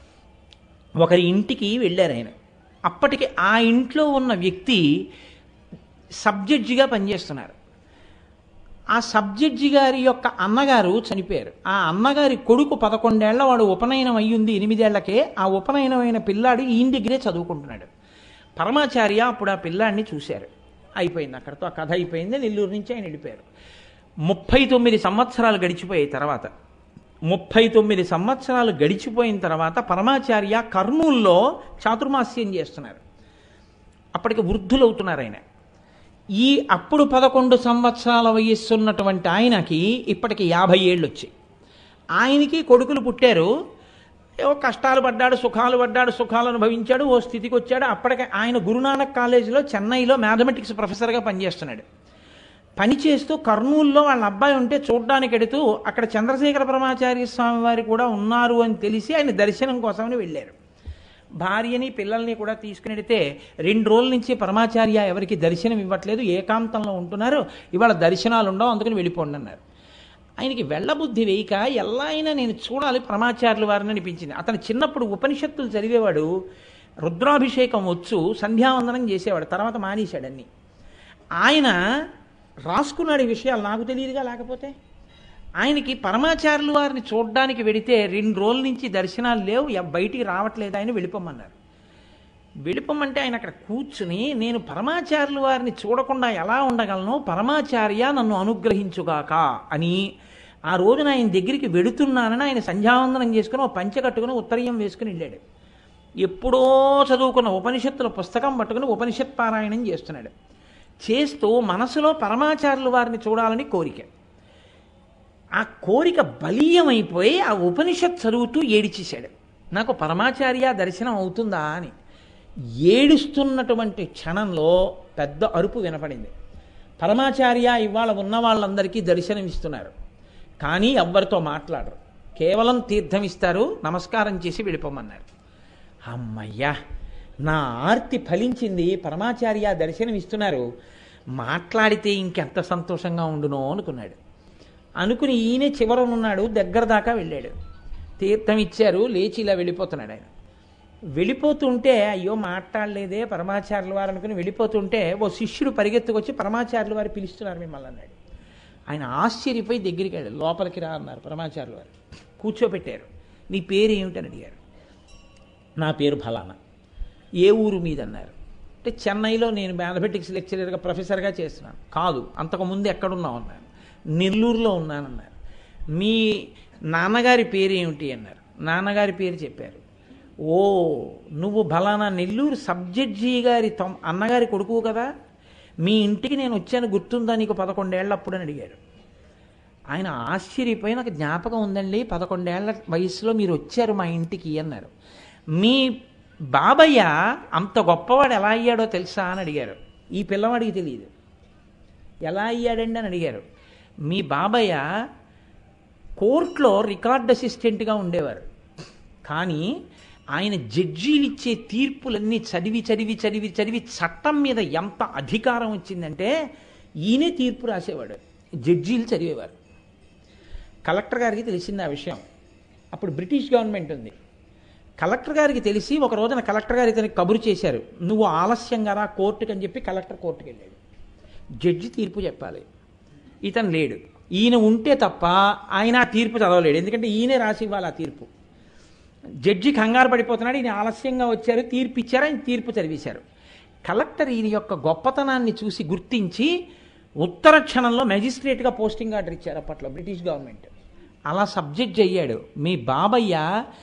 ఒకరి ఇంటికి వెళ్ళారు ఆయన. అప్పటికి ఆ ఇంట్లో ఉన్న వ్యక్తి సబ్ జడ్జిగా పనిచేస్తున్నారు. ఆ సబ్ జడ్జి గారి యొక్క అన్నగారు చనిపోయారు. ఆ అన్నగారి కొడుకు పదకొండేళ్ల వాడు ఉపనయనం అయ్యింది ఎనిమిదేళ్లకే. ఆ ఉపనయనమైన పిల్లాడు ఈయన దగ్గరే చదువుకుంటున్నాడు. పరమాచార్య అప్పుడు ఆ పిల్లాడిని చూశారు. అయిపోయింది, అక్కడితో ఆ కథ అయిపోయింది. నెల్లూరు నుంచి ఆయన వెళ్ళిపోయారు. ముప్పై తొమ్మిది సంవత్సరాలు గడిచిపోయాయి. తర్వాత ముప్పై తొమ్మిది సంవత్సరాలు గడిచిపోయిన తర్వాత పరమాచార్య కర్నూల్లో చాతుర్మాస్యం చేస్తున్నారు. అప్పటికి వృద్ధులవుతున్నారు ఆయన. ఈ అప్పుడు పదకొండు సంవత్సరాల వయస్సున్నటువంటి ఆయనకి ఇప్పటికి యాభై ఏళ్ళు వచ్చాయి. ఆయనకి కొడుకులు పుట్టారు. ఏవో కష్టాలు పడ్డాడు, సుఖాలు పడ్డాడు, సుఖాలు అనుభవించాడు, ఓ స్థితికి వచ్చాడు. అప్పటికే ఆయన గురునానక్ కాలేజీలో చెన్నైలో మ్యాథమెటిక్స్ ప్రొఫెసర్గా పనిచేస్తున్నాడు. పనిచేస్తూ కర్నూలులో వాళ్ళ అబ్బాయి ఉంటే చూడ్డానికి ఎడుతూ అక్కడ చంద్రశేఖర పరమాచార్య స్వామి వారు కూడా ఉన్నారు అని తెలిసి ఆయన దర్శనం కోసమని వెళ్ళారు. భార్యని పిల్లల్ని కూడా తీసుకుని వెడితే రెండు రోజుల నుంచి పరమాచార్య ఎవరికి దర్శనం ఇవ్వట్లేదు, ఏకాంతంలో ఉంటున్నారు, ఇవాళ దర్శనాలు ఉండవు, అందుకని వెళ్ళిపోండి అన్నారు. ఆయనకి వెళ్ళబుద్ధి వేయక ఎలా అయినా నేను చూడాలి పరమాచార్యుల వారిని అనిపించింది. అతను చిన్నప్పుడు ఉపనిషత్తులు చదివేవాడు, రుద్రాభిషేకం వచ్చు, సంధ్యావందనం చేసేవాడు, తర్వాత మానేశాడన్ని. ఆయన రాసుకున్నాడు ఈ విషయాలు, నాకు తెలియదుగా. లేకపోతే ఆయనకి పరమాచార్యుల వారిని చూడడానికి వెడితే రెండు రోజుల నుంచి దర్శనాలు లేవు, బయటికి రావట్లేదు, ఆయన వెళ్ళిపోమన్నారు. వెళ్ళిపోమంటే ఆయన అక్కడ కూర్చుని నేను పరమాచార్యుల వారిని చూడకుండా ఎలా ఉండగలను, పరమాచార్య నన్ను అనుగ్రహించుగాక అని ఆ రోజున ఆయన దగ్గరికి వెడుతున్నానని ఆయన సంధ్యావందనం చేసుకుని ఒక పంచె కట్టుకుని ఉత్తరీయం వేసుకుని వెళ్ళాడు. ఎప్పుడో చదువుకున్న ఉపనిషత్తుల పుస్తకం పట్టుకుని ఉపనిషత్ పారాయణం చేస్తున్నాడు. చేస్తూ మనసులో పరమాచార్యుల వారిని చూడాలని కోరిక. ఆ కోరిక బలీయమైపోయి ఆ ఉపనిషత్ చదువుతూ ఏడిచేశాడు, నాకు పరమాచార్య దర్శనం అవుతుందా అని. ఏడుస్తున్నటువంటి క్షణంలో పెద్ద అరుపు వినపడింది. పరమాచార్య ఇవాళ ఉన్న వాళ్ళందరికీ దర్శనం ఇస్తున్నారు, కానీ ఎవ్వరితో మాట్లాడరు, కేవలం తీర్థం ఇస్తారు, నమస్కారం చేసి వెళ్ళిపోమన్నారు. అమ్మయ్యా, నా ఆర్తి ఫలించింది, పరమాచార్య దర్శనం ఇస్తున్నారు, మాట్లాడితే ఇంకెంత సంతోషంగా ఉండునో అనుకున్నాడు. అనుకుని ఈయనే చివరనున్నాడు, దగ్గర దాకా వెళ్ళాడు, తీర్థం ఇచ్చారు, లేచి ఇలా వెళ్ళిపోతున్నాడు. ఆయన వెళ్ళిపోతుంటే అయ్యో మాట్లాడలేదే పరమాచార్యుల వారు అనుకుని వెళ్ళిపోతుంటే ఓ శిష్యుడు పరిగెత్తుకొచ్చి పరమాచార్యుల వారు పిలుస్తున్నారు మిమ్మల్ని అన్నాడు. ఆయన ఆశ్చర్యపోయి దగ్గరికి వెళ్ళాడు. లోపలికి రా అన్నారు పరమాచార్యుల వారు. కూర్చోబెట్టారు. నీ పేరు ఏమిటని అడిగారు. నా పేరు ఫలానా. ఏ ఊరు మీద అన్నారు. అంటే చెన్నైలో నేను మ్యాథమెటిక్స్ లెక్చరర్గా ప్రొఫెసర్గా చేస్తున్నాను. కాదు, అంతకుముందు ఎక్కడున్నావు అన్నారు. నెల్లూరులో ఉన్నానన్నారు. మీ నాన్నగారి పేరు ఏమిటి అన్నారు. నాన్నగారి పేరు చెప్పారు. ఓ నువ్వు బలానా నెల్లూరు సబ్జడ్జి గారి తమ్ అన్నగారి కొడుకు కదా, మీ ఇంటికి నేను వచ్చాను గుర్తుందా నీకు పదకొండేళ్ళప్పుడు అని అడిగారు. ఆయన ఆశ్చర్యపోయి నాకు జ్ఞాపకం ఉందండి, పదకొండేళ్ల వయసులో మీరు వచ్చారు మా ఇంటికి అన్నారు. మీ బాబయ్య అంత గొప్పవాడు ఎలా అయ్యాడో తెలుసా అని అడిగారు. ఈ పిల్లవాడికి తెలియదు. ఎలా అయ్యాడండి అని అడిగారు. మీ బాబయ్య కోర్టులో రికార్డ్ అసిస్టెంట్గా ఉండేవారు, కానీ ఆయన జడ్జీలు ఇచ్చే తీర్పులన్నీ చదివి చదివి చదివి చదివి చట్టం మీద ఎంత అధికారం వచ్చిందంటే ఈయనే తీర్పు రాసేవాడు, జడ్జీలు చదివేవారు. కలెక్టర్ గారికి తెలిసింది ఆ విషయం. అప్పుడు బ్రిటిష్ గవర్నమెంట్ ఉంది. కలెక్టర్ గారికి తెలిసి ఒక రోజున కలెక్టర్ గారు ఇతనికి కబురు చేశారు, నువ్వు ఆలస్యంగా రా కోర్టుకి అని చెప్పి కలెక్టర్ కోర్టుకి వెళ్ళాడు. జడ్జి తీర్పు చెప్పాలి, ఇతను లేడు. ఈయన ఉంటే తప్ప ఆయన ఆ తీర్పు చదవలేడు, ఎందుకంటే ఈయనే రాసి ఇవ్వాలి ఆ తీర్పు. జడ్జి కంగారు పడిపోతున్నాడు, ఈయన ఆలస్యంగా వచ్చారు, తీర్పు ఇచ్చారు, ఆయన తీర్పు చదివేశారు. కలెక్టర్ ఈయన యొక్క గొప్పతనాన్ని చూసి గుర్తించి ఉత్తర క్షణంలో మెజిస్ట్రేట్గా పోస్టింగ్ ఆర్డర్ ఇచ్చారు అప్పట్లో బ్రిటిష్ గవర్నమెంట్. అలా సబ్జెక్ట్ అయ్యాడు. మీ బాబయ్య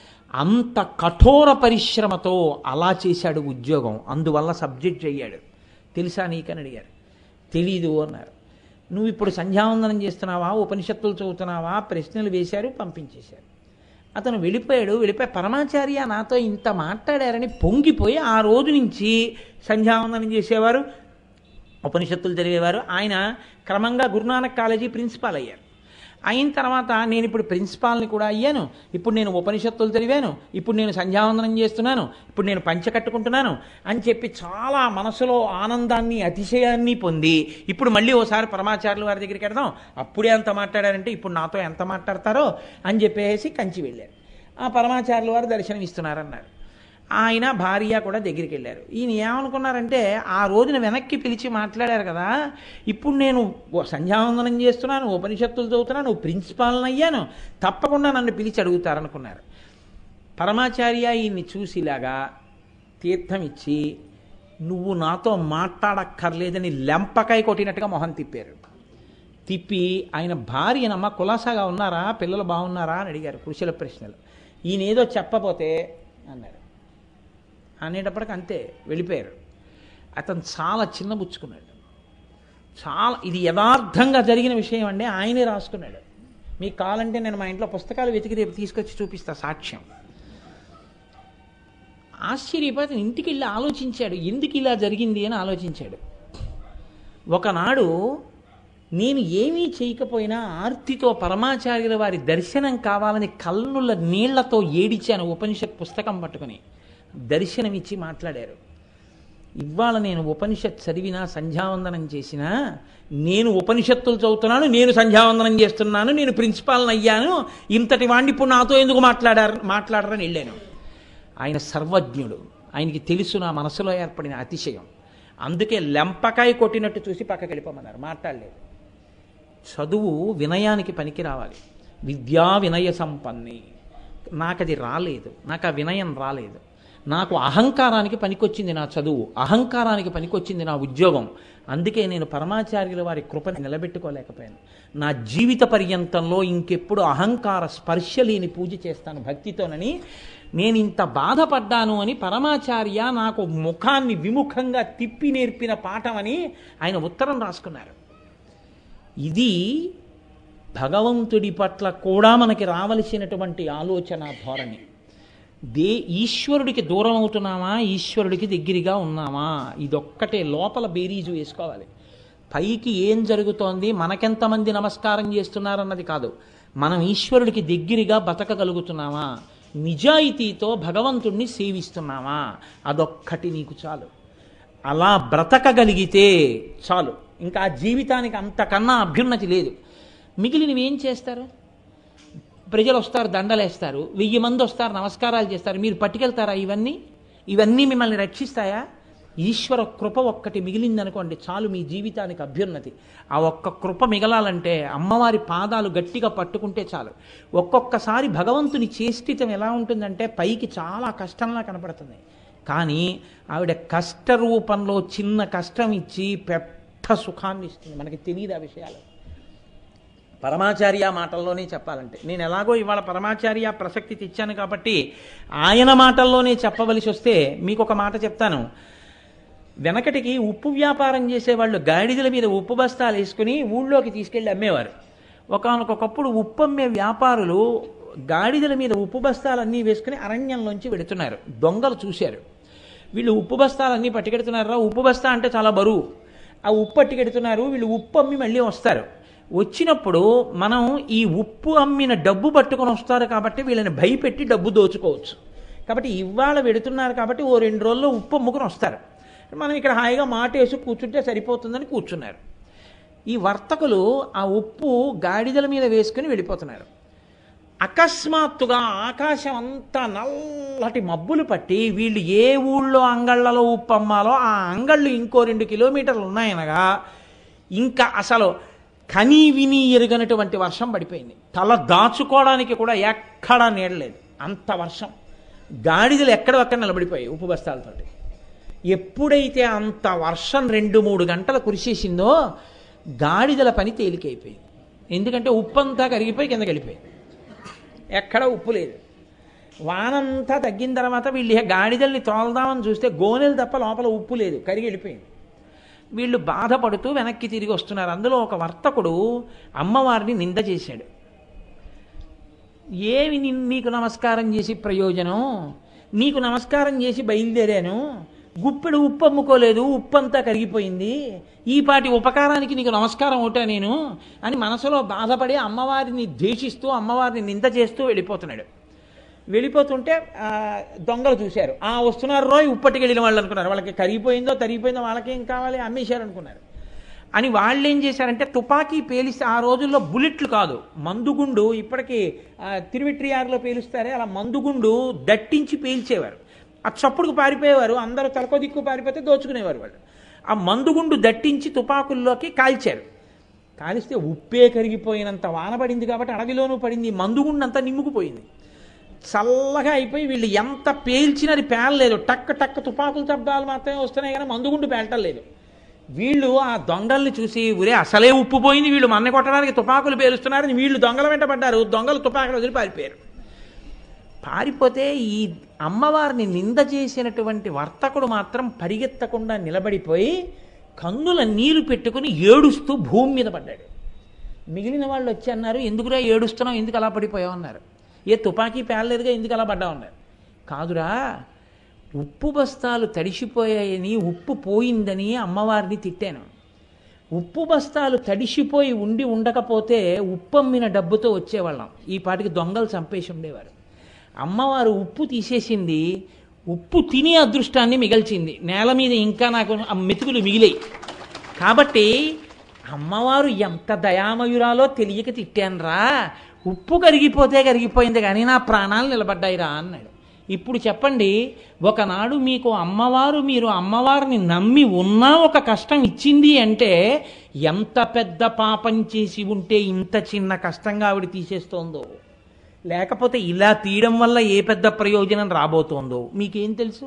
అంత కఠోర పరిశ్రమతో అలా చేశాడు ఉద్యోగం, అందువల్ల సబ్జెక్ట్ అయ్యాడు. తెలుసా నీకని అడిగారు. తెలీదు అన్నారు. నువ్వు ఇప్పుడు సంధ్యావందనం చేస్తున్నావా, ఉపనిషత్తులు చదువుతున్నావా, ప్రశ్నలు వేశారు, పంపించేశారు. అతను వెళ్ళిపోయాడు. వెళ్ళిపోయి పరమాచార్య నాతో ఇంత మాట్లాడారని పొంగిపోయి ఆ రోజు నుంచి సంధ్యావందనం చేసేవారు, ఉపనిషత్తులు చదివేవారు. ఆయన క్రమంగా గురునానక్ కాలేజీ ప్రిన్సిపాల్ అయ్యారు. అయిన తర్వాత నేను ఇప్పుడు ప్రిన్సిపాల్ని కూడా అయ్యాను, ఇప్పుడు నేను ఉపనిషత్తులు చదివాను, ఇప్పుడు నేను సంధ్యావందనం చేస్తున్నాను, ఇప్పుడు నేను పంచ కట్టుకుంటున్నాను అని చెప్పి చాలా మనసులో ఆనందాన్ని అతిశయాన్ని పొంది ఇప్పుడు మళ్ళీ ఓసారి పరమాచార్యుల వారి దగ్గరికి వెళ్దాం, అప్పుడే అంత మాట్లాడారంటే ఇప్పుడు నాతో ఎంత మాట్లాడతారో అని చెప్పేసి కంచి వెళ్ళారు. ఆ పరమాచార్యుల వారు దర్శనం ఇస్తున్నారన్నారు. ఆయన భార్య కూడా దగ్గరికి వెళ్ళారు. ఈయన ఏమనుకున్నారంటే ఆ రోజున వెనక్కి పిలిచి మాట్లాడారు కదా, ఇప్పుడు నేను సంధ్యావందనం చేస్తున్నాను, ఉపనిషత్తులు చదువుతున్నాను, ప్రిన్సిపాల్ని అయ్యాను, తప్పకుండా నన్ను పిలిచి అడుగుతారనుకున్నారు. పరమాచార్య ఈయన్ని చూసిలాగా తీర్థం ఇచ్చి నువ్వు నాతో మాట్లాడక్కర్లేదని లెంపకాయ కొట్టినట్టుగా మొహం తిప్పారు. తిప్పి ఆయన భార్యనమ్మ కులాసాగా ఉన్నారా, పిల్లలు బాగున్నారా అని అడిగారు కుశల ప్రశ్నలు. ఈయన ఏదో చెప్పబోతే అన్నారు. అనేటప్పటికి అంతే వెళ్ళిపోయారు. అతను చాలా చిన్నబుచ్చుకున్నాడు. చాలా ఇది యథార్థంగా జరిగిన విషయం అండి, ఆయనే రాసుకున్నాడు. మీకు కావాలంటే నేను మా ఇంట్లో పుస్తకాలు వెతికి రేపు తీసుకొచ్చి చూపిస్తా సాక్ష్యం. ఆశ్చర్యపోతే ఇంటికి వెళ్ళి ఆలోచించాడు, ఎందుకు ఇలా జరిగింది అని ఆలోచించాడు. ఒకనాడు నేను ఏమీ చేయకపోయినా ఆర్తితో పరమాచార్యుల వారి దర్శనం కావాలని కళ్ళుల నీళ్లతో ఏడిచాను ఉపనిషత్ పుస్తకం పట్టుకుని. దర్శనమిచ్చి మాట్లాడారు. ఇవాళ నేను ఉపనిషత్ చదివినా సంధ్యావందనం చేసినా నేను ఉపనిషత్తులు చదువుతున్నాను, నేను సంధ్యావందనం చేస్తున్నాను, నేను ప్రిన్సిపాల్ని అయ్యాను, ఇంతటి వాడిని ఇప్పుడు నాతో ఎందుకు మాట్లాడారు మాట్లాడరని వెళ్ళాను. ఆయన సర్వజ్ఞుడు, ఆయనకి తెలుసు నా మనసులో ఏర్పడిన అతిశయం. అందుకే లెంపకాయ కొట్టినట్టు చూసి పక్కకి వెళ్ళిపోమన్నారు, మాట్లాడలేదు. చదువు వినయానికి పనికి రావాలి. విద్యా వినయ సంపన్ని. నాకు అది రాలేదు, నాకు ఆ వినయం రాలేదు. నాకు అహంకారానికి పనికొచ్చింది నా చదువు, అహంకారానికి పనికొచ్చింది నా ఉద్యోగం. అందుకే నేను పరమాచార్యుల వారి కృపని నిలబెట్టుకోలేకపోయాను. నా జీవిత పర్యంతంలో ఇంకెప్పుడు అహంకార స్పర్శ లేని పూజ చేస్తాను భక్తితోనని నేను ఇంత బాధపడ్డాను అని పరమాచార్య నాకు ముఖాన్ని విముఖంగా తిప్పి నేర్పిన పాఠం అని ఆయన ఉత్తరం రాసుకున్నారు. ఇది భగవంతుడి పట్ల కూడా మనకి రావలసినటువంటి ఆలోచన ధోరణి. దే ఈశ్వరుడికి దూరం అవుతున్నామా, ఈశ్వరుడికి దగ్గరగా ఉన్నామా, ఇదొక్కటే లోపల బేరీజు వేసుకోవాలి. పైకి ఏం జరుగుతోంది, మనకెంతమంది నమస్కారం చేస్తున్నారన్నది కాదు, మనం ఈశ్వరుడికి దగ్గరగా బతకగలుగుతున్నామా, నిజాయితీతో భగవంతుణ్ణి సేవిస్తున్నామా, అదొక్కటి నీకు చాలు. అలా బ్రతకగలిగితే చాలు, ఇంకా ఆ జీవితానికి అంతకన్నా అభ్యున్నతి లేదు. మిగిలినవి ఏం చేస్తారు? ప్రజలు వస్తారు, దండలేస్తారు, వెయ్యి మంది వస్తారు, నమస్కారాలు చేస్తారు, మీరు పట్టుకెళ్తారా? ఇవన్నీ ఇవన్నీ మిమ్మల్ని రక్షిస్తాయా? ఈశ్వర కృప ఒక్కటి మిగిలిందనుకోండి చాలు, మీ జీవితానికి అభ్యున్నతి. ఆ ఒక్క కృప మిగలాలంటే అమ్మవారి పాదాలు గట్టిగా పట్టుకుంటే చాలు. ఒక్కొక్కసారి భగవంతుని చేష్టితం ఎలా ఉంటుందంటే పైకి చాలా కష్టంలా కనపడుతుంది, కానీ ఆవిడ కష్ట రూపంలో చిన్న కష్టం ఇచ్చి పెద్ద సుఖాన్ని ఇస్తుంది. మనకి తెలియదు ఆ విషయాలు. పరమాచార్య మాటల్లోనే చెప్పాలంటే. నేను ఎలాగో ఇవాళ పరమాచార్య ప్రసక్తి తెచ్చాను కాబట్టి ఆయన మాటల్లోనే చెప్పవలసి వస్తే మీకు ఒక మాట చెప్తాను. వెనకటికి ఉప్పు వ్యాపారం చేసేవాళ్ళు గాడిదల మీద ఉప్పు బస్తాలు వేసుకుని ఊళ్ళోకి తీసుకెళ్ళి అమ్మేవారు. ఒకానొకప్పుడు ఉప్పు అమ్మే వ్యాపారులు గాడిదల మీద ఉప్పు బస్తాలన్నీ వేసుకుని అరణ్యంలోంచి వెడుతున్నారు. దొంగలు చూశారు, వీళ్ళు ఉప్పు బస్తాలన్నీ పట్టుకెడుతున్నారా, ఉప్పు బస్తా అంటే చాలా బరువు, ఆ ఉప్పు పట్టుకెడుతున్నారు, వీళ్ళు ఉప్పు అమ్మి మళ్ళీ వస్తారు. వచ్చినప్పుడు మనం ఈ ఉప్పు అమ్మిన డబ్బు పట్టుకొని వస్తారు కాబట్టి వీళ్ళని భయపెట్టి డబ్బు దోచుకోవచ్చు. కాబట్టి ఇవాళ వెడుతున్నారు కాబట్టి ఓ రెండు రోజుల్లో ఉప్పు అమ్ముకుని వస్తారు, మనం ఇక్కడ హాయిగా మాట వేసి కూర్చుంటే సరిపోతుందని కూర్చున్నారు. ఈ వర్తకులు ఆ ఉప్పు గాడిదల మీద వేసుకుని వెళ్ళిపోతున్నారు. అకస్మాత్తుగా ఆకాశం అంతా నల్లటి మబ్బులు పట్టి వీళ్ళు ఏ ఊళ్ళో అంగళ్ళలో ఉప్పు అమ్మాలో ఆ అంగళ్ళు ఇంకో రెండు కిలోమీటర్లు ఉన్నాయనగా ఇంకా అసలు కనీ విని ఎరుగనటువంటి వర్షం పడిపోయింది. తల దాచుకోవడానికి కూడా ఎక్కడా నీడలేదు, అంత వర్షం. గాడిదలు ఎక్కడొక్కడ నిలబడిపోయాయి ఉప్పు బస్తాలతోటి. ఎప్పుడైతే అంత వర్షం రెండు మూడు గంటలు కురిసేసిందో గాడిదల పని తేలికైపోయింది. ఎందుకంటే ఉప్పు అంతా కరిగిపోయి కిందకి వెళ్ళిపోయింది, ఎక్కడ ఉప్పు లేదు. వానంతా తగ్గిన తర్వాత వీళ్ళు గాడిదల్ని తోలదామని చూస్తే గోనెలు తప్ప లోపల ఉప్పు లేదు, కరిగి వెళ్ళిపోయింది. వీళ్ళు బాధపడుతూ వెనక్కి తిరిగి వస్తున్నారు. అందులో ఒక వర్తకుడు అమ్మవారిని నింద చేశాడు. ఏమి నీకు నమస్కారం చేసి ప్రయోజనం, నీకు నమస్కారం చేసి బయలుదేరాను, గుప్పెడు ఉప్పు అమ్ముకోలేదు, ఉప్పు అంతా కరిగిపోయింది, ఈ పాటి ఉపకారానికి నీకు నమస్కారం ఒకటా నేను అని మనసులో బాధపడి అమ్మవారిని ద్వేషిస్తూ అమ్మవారిని నింద చేస్తూ వెళ్ళిపోతున్నాడు. వెళ్ళిపోతుంటే దొంగలు చూశారు, ఆ వస్తున్నారు రోయ్ ఉప్పటికి వెళ్ళిన వాళ్ళు అనుకున్నారు. వాళ్ళకి కరిగిపోయిందో తరిగిపోయిందో వాళ్ళకేం కావాలి, అమ్మేశారు అనుకున్నారు. అని వాళ్ళు ఏం చేశారంటే తుపాకీ పేలిస్తే, ఆ రోజుల్లో బుల్లెట్లు కాదు మందుగుండు, ఇప్పటికీ తిరువిట్రియారులో పేలుస్తారే అలా మందుగుండు దట్టించి పేల్చేవారు. ఆ చప్పుడుకు పారిపోయేవారు, అందరూ తలకో దిక్కు పారిపోతే దోచుకునేవారు వాళ్ళు. ఆ మందుగుండు దట్టించి తుపాకుల్లోకి కాల్చారు. కాలిస్తే ఉప్పే కరిగిపోయినంత వాన పడింది కాబట్టి అడవిలోనూ పడింది, మందుగుండు అంతా నిమ్ముకుపోయింది, చల్లగా అయిపోయి వీళ్ళు ఎంత పేల్చినది పేలలేదు. టక్ టక్ తుపాకుల శబ్దాలు మాత్రమే వస్తున్నాయి కానీ మందుగుండు పేలటం లేదు. వీళ్ళు ఆ దొంగల్ని చూసి ఊరే అసలే ఉప్పు పోయింది, వీళ్ళు మన్న కొట్టడానికి తుపాకులు పేలుస్తున్నారని వీళ్ళు దొంగల వెంట పడ్డారు. దొంగలు తుపాకులు వదిలి పారిపోయారు. పారిపోతే ఈ అమ్మవారిని నింద చేసినటువంటి వర్తకుడు మాత్రం పరిగెత్తకుండా నిలబడిపోయి కన్నుల నీరు పెట్టుకుని ఏడుస్తూ భూమి మీద పడ్డాడు. మిగిలిన వాళ్ళు వచ్చి అన్నారు, ఎందుకురా ఏడుస్తున్నావు, ఎందుకు అలా పడిపోయావు అన్నారు. ఏ తుపాకీ పేలలేదుగా, ఎందుకు అలా పడ్డావు అన్నారు. కాదురా, ఉప్పు బస్తాలు తడిసిపోయాయని ఉప్పు పోయిందని అమ్మవారిని తిట్టాను. ఉప్పు బస్తాలు తడిసిపోయి ఉండి ఉండకపోతే ఉప్పు అమ్మిన డబ్బుతో వచ్చేవాళ్ళం, ఈ పాటికి దొంగలు చంపేసి ఉండేవారు. అమ్మవారు ఉప్పు తీసేసింది, ఉప్పు తిని అదృష్టాన్ని మిగిల్చింది. నేల మీద ఇంకా నాకు మెతుకులు మిగిలాయి. కాబట్టి అమ్మవారు ఎంత దయామయురాలో తెలియక తిట్టానురా, ఉప్పు కరిగిపోతే కరిగిపోయింది కానీ నా ప్రాణాలు నిలబడ్డాయిరా అన్నాడు. ఇప్పుడు చెప్పండి, ఒకనాడు మీకు అమ్మవారు, మీరు అమ్మవారిని నమ్మి ఉన్నా ఒక కష్టం ఇచ్చింది అంటే ఎంత పెద్ద పాపం చేసి ఉంటే ఇంత చిన్న కష్టంగా ఆవిడ తీసేస్తోందో, లేకపోతే ఇలా తీయడం వల్ల ఏ పెద్ద ప్రయోజనం రాబోతోందో మీకేం తెలుసు?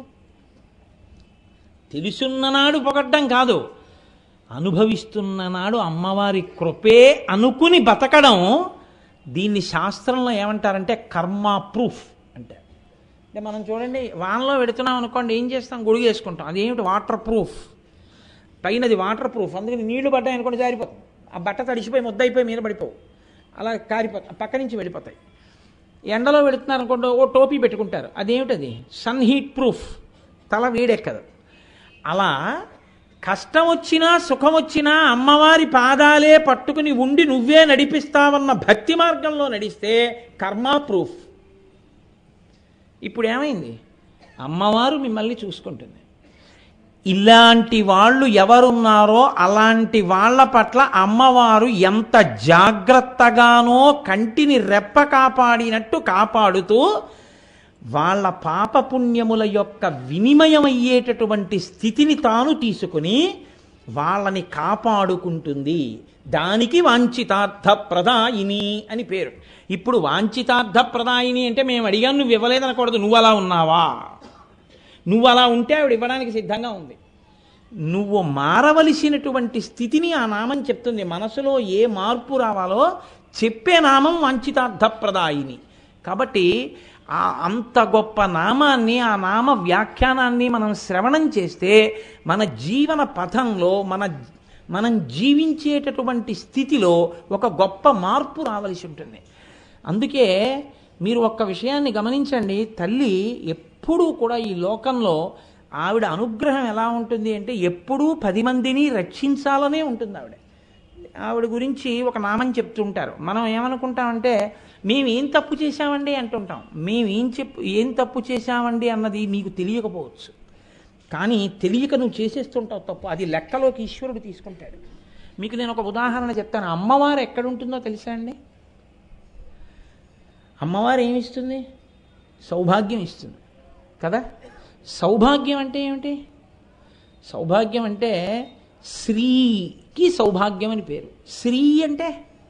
తెలుసున్ననాడు పొగడ్డం కాదు, అనుభవిస్తున్న నాడు అమ్మవారి కృపే అనుకుని బతకడం. దీన్ని శాస్త్రంలో ఏమంటారంటే కర్మ ప్రూఫ్ అంటే. అంటే మనం చూడండి, వానలో పెడుతున్నాం అనుకోండి, ఏం చేస్తాం, గొడుగు వేసుకుంటాం, అదేమిటి వాటర్ ప్రూఫ్, పైనది వాటర్ ప్రూఫ్, అందుకని నీళ్లు పడ్డాయి అనుకోండి జారిపోతాం, ఆ బట్ట తడిసిపోయి ముద్దయిపోయి మీద పడిపోవు, అలా కారిపోతాం, పక్క నుంచి వెళ్ళిపోతాయి. ఎండలో పెడుతున్నారు అనుకోండి, ఓ టోపీ పెట్టుకుంటారు, అదేమిటది సన్ హీట్ ప్రూఫ్, తల వేడెక్కదు. అలా కష్టం వచ్చినా సుఖం వచ్చినా అమ్మవారి పాదాలే పట్టుకుని ఉండి నువ్వే నడిపిస్తావన్న భక్తి మార్గంలో నడిస్తే కర్మ ప్రూఫ్. ఇప్పుడు ఏమైంది, అమ్మవారు మిమ్మల్ని చూసుకుంటుంది. ఇలాంటి వాళ్ళు ఎవరున్నారో అలాంటి వాళ్ళ పట్ల అమ్మవారు ఎంత జాగ్రత్తగానో కంటిని రెప్ప కాపాడినట్టు కాపాడుతూ వాళ్ళ పాపపుణ్యముల యొక్క వినిమయమయ్యేటటువంటి స్థితిని తాను తీసుకుని వాళ్ళని కాపాడుకుంటుంది. దానికి వాంఛితార్థప్రదాయిని అని పేరు. ఇప్పుడు వాంఛితార్థప్రదాయిని అంటే మేము అడిగాను నువ్వు ఇవ్వలేదనకూడదు, నువ్వు అలా ఉన్నావా, నువ్వు అలా ఉంటే ఆవిడ ఇవ్వడానికి సిద్ధంగా ఉంది. నువ్వు మారవలసినటువంటి స్థితిని ఆ నామం చెప్తుంది. మనసులో ఏ మార్పు రావాలో చెప్పే నామం వాంఛితార్థప్రదాయిని. కాబట్టి ఆ అంత గొప్ప నామాన్ని, ఆ నామ వ్యాఖ్యానాన్ని మనం శ్రవణం చేస్తే మన జీవన పథంలో మన మనం జీవించేటటువంటి స్థితిలో ఒక గొప్ప మార్పు రావలసి ఉంటుంది. అందుకే మీరు ఒక్క విషయాన్ని గమనించండి. తల్లి ఎప్పుడూ కూడా ఈ లోకంలో ఆవిడ అనుగ్రహం ఎలా ఉంటుంది అంటే ఎప్పుడూ పది మందిని రక్షించాలనే ఉంటుంది ఆవిడ. ఆవిడ గురించి ఒక నామం చెప్తుంటారు. మనం ఏమనుకుంటామంటే మేము ఏం తప్పు చేశామండి అంటుంటాం. మేము ఏం చెప్పు ఏం తప్పు చేశామండి అన్నది నీకు తెలియకపోవచ్చు, కానీ తెలియక నువ్వు చేసేస్తుంటావు తప్పు. అది లెక్కలోకి ఈశ్వరుడు తీసుకుంటాడు. మీకు నేను ఒక ఉదాహరణ చెప్తాను. అమ్మవారు ఎక్కడుంటుందో తెలుసా అండి? అమ్మవారు ఏమిస్తుంది? సౌభాగ్యం ఇస్తుంది కదా. సౌభాగ్యం అంటే ఏమిటి? సౌభాగ్యం అంటే శ్రీకి సౌభాగ్యం అని పేరు. శ్రీ అంటే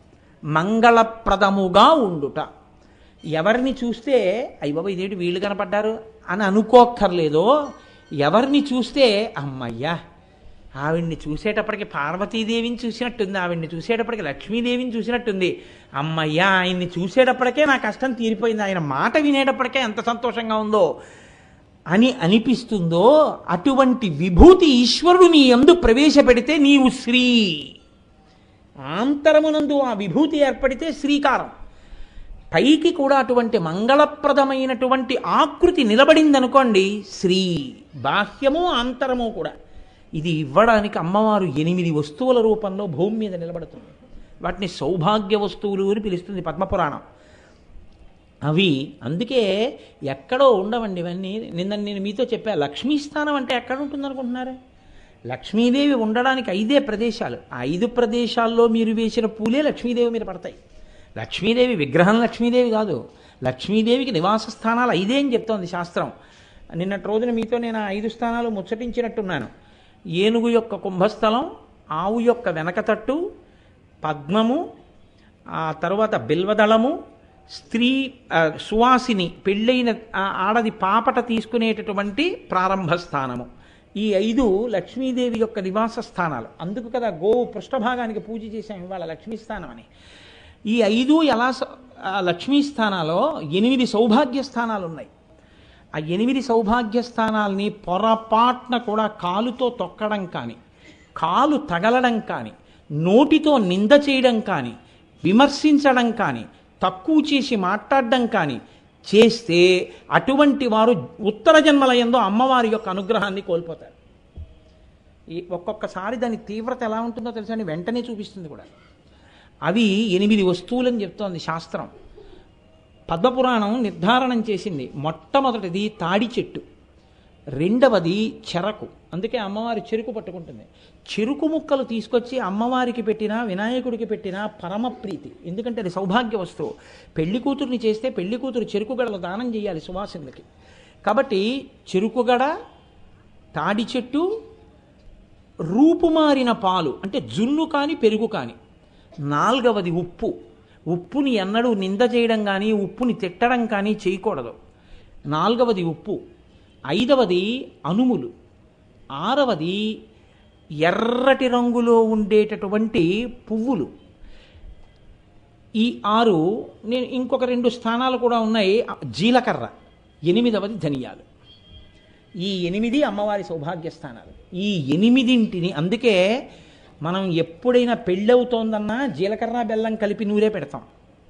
మంగళప్రదముగా ఉండుట. ఎవరిని చూస్తే అయ్య బాబా ఇదేంటి వీళ్ళు కనపడ్డారు అని అనుకోక్కర్లేదో, ఎవరిని చూస్తే అమ్మయ్యా ఆవిడ్ని చూసేటప్పటికి పార్వతీదేవిని చూసినట్టుంది, ఆవిడ్ని చూసేటప్పటికి లక్ష్మీదేవిని చూసినట్టుంది, అమ్మయ్యా ఆయన్ని చూసేటప్పటికే నా కష్టం తీరిపోయింది, ఆయన మాట వినేటప్పటికే ఎంత సంతోషంగా ఉందో అని అనిపిస్తుందో, అటువంటి విభూతి ఈశ్వరుడు నీ యందు ప్రవేశపెడితే నీవు శ్రీ. ఆంతరమునందు ఆ విభూతి ఏర్పడితే శ్రీకారం. పైకి కూడా అటువంటి మంగళప్రదమైనటువంటి ఆకృతి నిలబడిందనుకోండి శ్రీ. బాహ్యము ఆంతరము కూడా. ఇది ఇవ్వడానికి అమ్మవారు ఎనిమిది వస్తువుల రూపంలో భూమి మీద నిలబడుతుంది. వాటిని సౌభాగ్య వస్తువులు అని పిలుస్తుంది పద్మపురాణం. అవి అందుకే ఎక్కడో ఉండవండి ఇవన్నీ. నిన్న నేను మీతో చెప్పా, లక్ష్మీస్థానం అంటే ఎక్కడ ఉంటుంది అనుకుంటున్నారు? లక్ష్మీదేవి ఉండడానికి ఐదే ప్రదేశాలు. ఆ ఐదు ప్రదేశాల్లో మీరు వేసిన పూలే లక్ష్మీదేవి మీద పడతాయి. లక్ష్మీదేవి విగ్రహం లక్ష్మీదేవి కాదు, లక్ష్మీదేవికి నివాస స్థానాలు ఐదే అని చెప్తోంది శాస్త్రం. నిన్నటి రోజున మీతో నేను ఆ ఐదు స్థానాలు ముచ్చటించినట్టున్నాను. ఏనుగు యొక్క కుంభస్థలం, ఆవు యొక్క వెనకతట్టు, పద్మము, ఆ తర్వాత బిల్వదళము, స్త్రీ సువాసిని పెళ్ళైన ఆడది పాపట తీసుకునేటటువంటి ప్రారంభ స్థానము. ఈ ఐదు లక్ష్మీదేవి యొక్క నివాస స్థానాలు. అందుకు కదా గోవు పృష్ఠభాగానికి పూజ చేశాం ఇవాళ లక్ష్మీస్థానం అని. ఈ ఐదు ఎలా లక్ష్మీ స్థానాలో ఎనిమిది సౌభాగ్య స్థానాలు ఉన్నాయి. ఆ ఎనిమిది సౌభాగ్య స్థానాల్ని పొరపాటున కూడా కాలుతో తొక్కడం కానీ, కాలు తగలడం కానీ, నోటితో నింద చేయడం కానీ, విమర్శించడం కానీ, తక్కువ చేసి మాట్లాడడం కానీ చేస్తే అటువంటి వారు ఉత్తర జన్మల యందు అమ్మవారి యొక్క అనుగ్రహాన్ని కోల్పోతారు. ఈ ఒక్కొక్కసారి దాని తీవ్రత ఎలా ఉంటుందో తెలుసా అని వెంటనే చూపిస్తుంది కూడా. అవి ఎనిమిది వస్తువులని చెప్తోంది శాస్త్రం. పద్మపురాణం నిర్ధారణం చేసింది. మొట్టమొదటిది తాడి చెట్టు, రెండవది చెరకు. అందుకే అమ్మవారి చెరుకు పట్టుకుంటుంది. చెరుకు ముక్కలు తీసుకొచ్చి అమ్మవారికి పెట్టినా వినాయకుడికి పెట్టినా పరమ ప్రీతి. ఎందుకంటే అది సౌభాగ్య వస్తువు. పెళ్లి కూతుర్ని చేస్తే పెళ్లి కూతురు చెరుకు గడలు దానం చేయాలి సువాసినులకి. కాబట్టి చెరుకుగడ, తాడి చెట్టు, రూపుమారిన పాలు అంటే జున్ను కానీ పెరుగు కానీ. నాలుగవది ఉప్పు. ఉప్పుని ఎన్నడూ నింద చేయడం కానీ ఉప్పుని తిట్టడం కానీ చేయకూడదు. నాలుగవది ఉప్పు. ఐదవది అనుములు. ఆరవది ఎర్రటి రంగులో ఉండేటటువంటి పువ్వులు. ఈ ఆరు. నేను ఇంకొక రెండు స్థానాలు కూడా ఉన్నాయి. జీలకర్ర. ఎనిమిదవది ధనియాలు. ఈ ఎనిమిది అమ్మవారి సౌభాగ్య స్థానాలు. ఈ ఎనిమిదింటిని అందుకే మనం ఎప్పుడైనా పెళ్ళవుతోందన్నా జీలకర్ర బెల్లం కలిపి నూరే పెడతాం.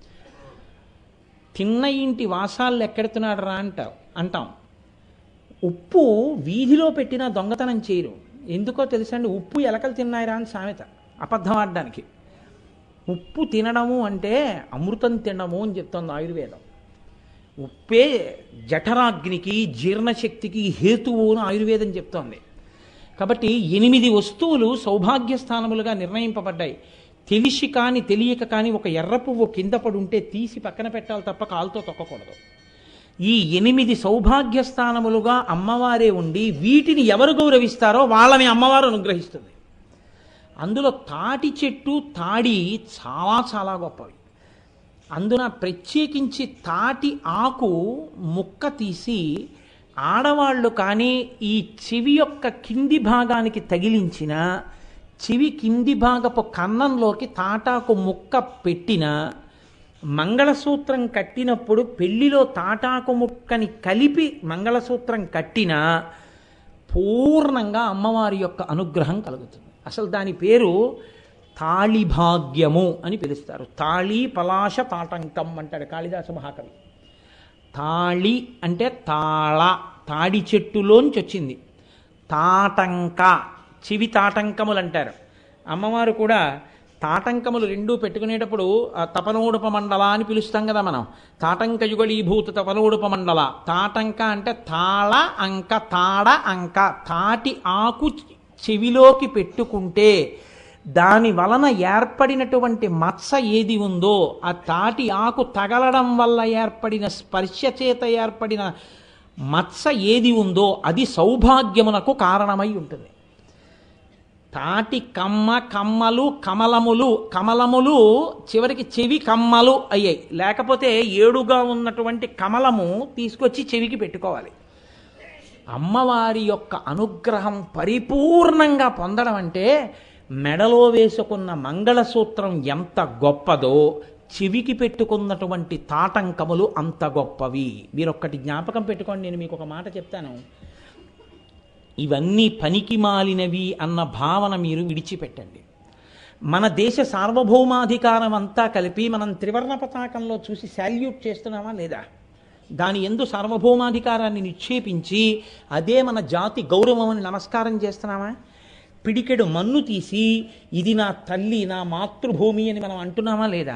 తిన్న ఇంటి వాసాలు ఎక్కడుతున్నాడు రా అంటాం అంటాం ఉప్పు వీధిలో పెట్టినా దొంగతనం చేయరు. ఎందుకో తెలుసండి? ఉప్పు ఎలకలు తిన్నాయిరా అని సామెత, అబద్ధం ఆడడానికి. ఉప్పు తినడము అంటే అమృతం తినడము అని చెప్తోంది ఆయుర్వేదం. ఉప్పే జఠరాగ్నికి జీర్ణశక్తికి హేతువు అని ఆయుర్వేదం చెప్తోంది. కాబట్టి ఎనిమిది వస్తువులు సౌభాగ్య స్థానములుగా నిర్ణయింపబడ్డాయి. తెలిసి కానీ తెలియక కానీ ఒక ఎర్ర పువ్వు కింద పడి ఉంటే తీసి పక్కన పెట్టాలి తప్ప కాలుతో తొక్కకూడదు. ఈ ఎనిమిది సౌభాగ్య స్థానములుగా అమ్మవారే ఉండి వీటిని ఎవరు గౌరవిస్తారో వాళ్ళని అమ్మవారు అనుగ్రహిస్తుంది. అందులో తాటి చెట్టు, తాడి చాలా చాలా గొప్పవి. అందున ప్రత్యేకించి తాటి ఆకు ముక్క తీసి ఆడవాళ్ళు కానీ ఈ చెవి యొక్క కింది భాగానికి తగిలించిన, చెవి కింది భాగపు కన్నంలోకి తాటాకు ముక్క పెట్టిన, మంగళసూత్రం కట్టినప్పుడు పెళ్లిలో తాటాకు ముక్కని కలిపి మంగళసూత్రం కట్టిన పూర్ణంగా అమ్మవారి యొక్క అనుగ్రహం కలుగుతుంది. అసలు దాని పేరు తాళిభాగ్యము అని పిలుస్తారు. తాళి పలాశ తాటంకం అంటాడు కాళిదాస మహాకవి. తాళి అంటే తాళ, తాడి చెట్టులోంచి వచ్చింది. తాటంక, చెవి తాటంకములు అంటారు. అమ్మవారు కూడా తాటంకములు రెండూ పెట్టుకునేటప్పుడు తపనోడుప మండల అని పిలుస్తాం కదా మనం. తాటంక యుగళీభూత తపనోడుప మండల. తాటంక అంటే తాళ అంక, తాడ అంక. తాటి ఆకు చెవిలోకి పెట్టుకుంటే దాని వలన ఏర్పడినటువంటి మత్స ఏది ఉందో, ఆ తాటి ఆకు తగలడం వల్ల ఏర్పడిన స్పర్శ చేత ఏర్పడిన మత్స ఏది ఉందో అది సౌభాగ్యమునకు కారణమై ఉంటుంది. తాటి కమ్మ, కమ్మలు, కమలములు, కమలములు చివరికి చెవి కమ్మలు అయ్యాయి. లేకపోతే ఏడుగా ఉన్నటువంటి కమలము తీసుకొచ్చి చెవికి పెట్టుకోవాలి. అమ్మవారి యొక్క అనుగ్రహం పరిపూర్ణంగా పొందడం అంటే మెడలో వేసుకున్న మంగళసూత్రం ఎంత గొప్పదో చెవికి పెట్టుకున్నటువంటి తాటంకములు అంత గొప్పవి. మీరొక్కటి జ్ఞాపకం పెట్టుకోండి. నేను మీకు ఒక మాట చెప్తాను. ఇవన్నీ పనికి మాలినవి అన్న భావన మీరు విడిచిపెట్టండి. మన దేశ సార్వభౌమాధికారం అంతా కలిపి మనం త్రివర్ణ పతాకంలో చూసి శాల్యూట్ చేస్తున్నామా లేదా? దాని యందు సార్వభౌమాధికారాన్ని నిక్షేపించి అదే మన జాతి గౌరవం అని నమస్కారం చేస్తున్నామా? పిడికెడు మన్ను తీసి ఇది నా తల్లి, నా మాతృభూమి అని మనం అంటున్నామా లేదా?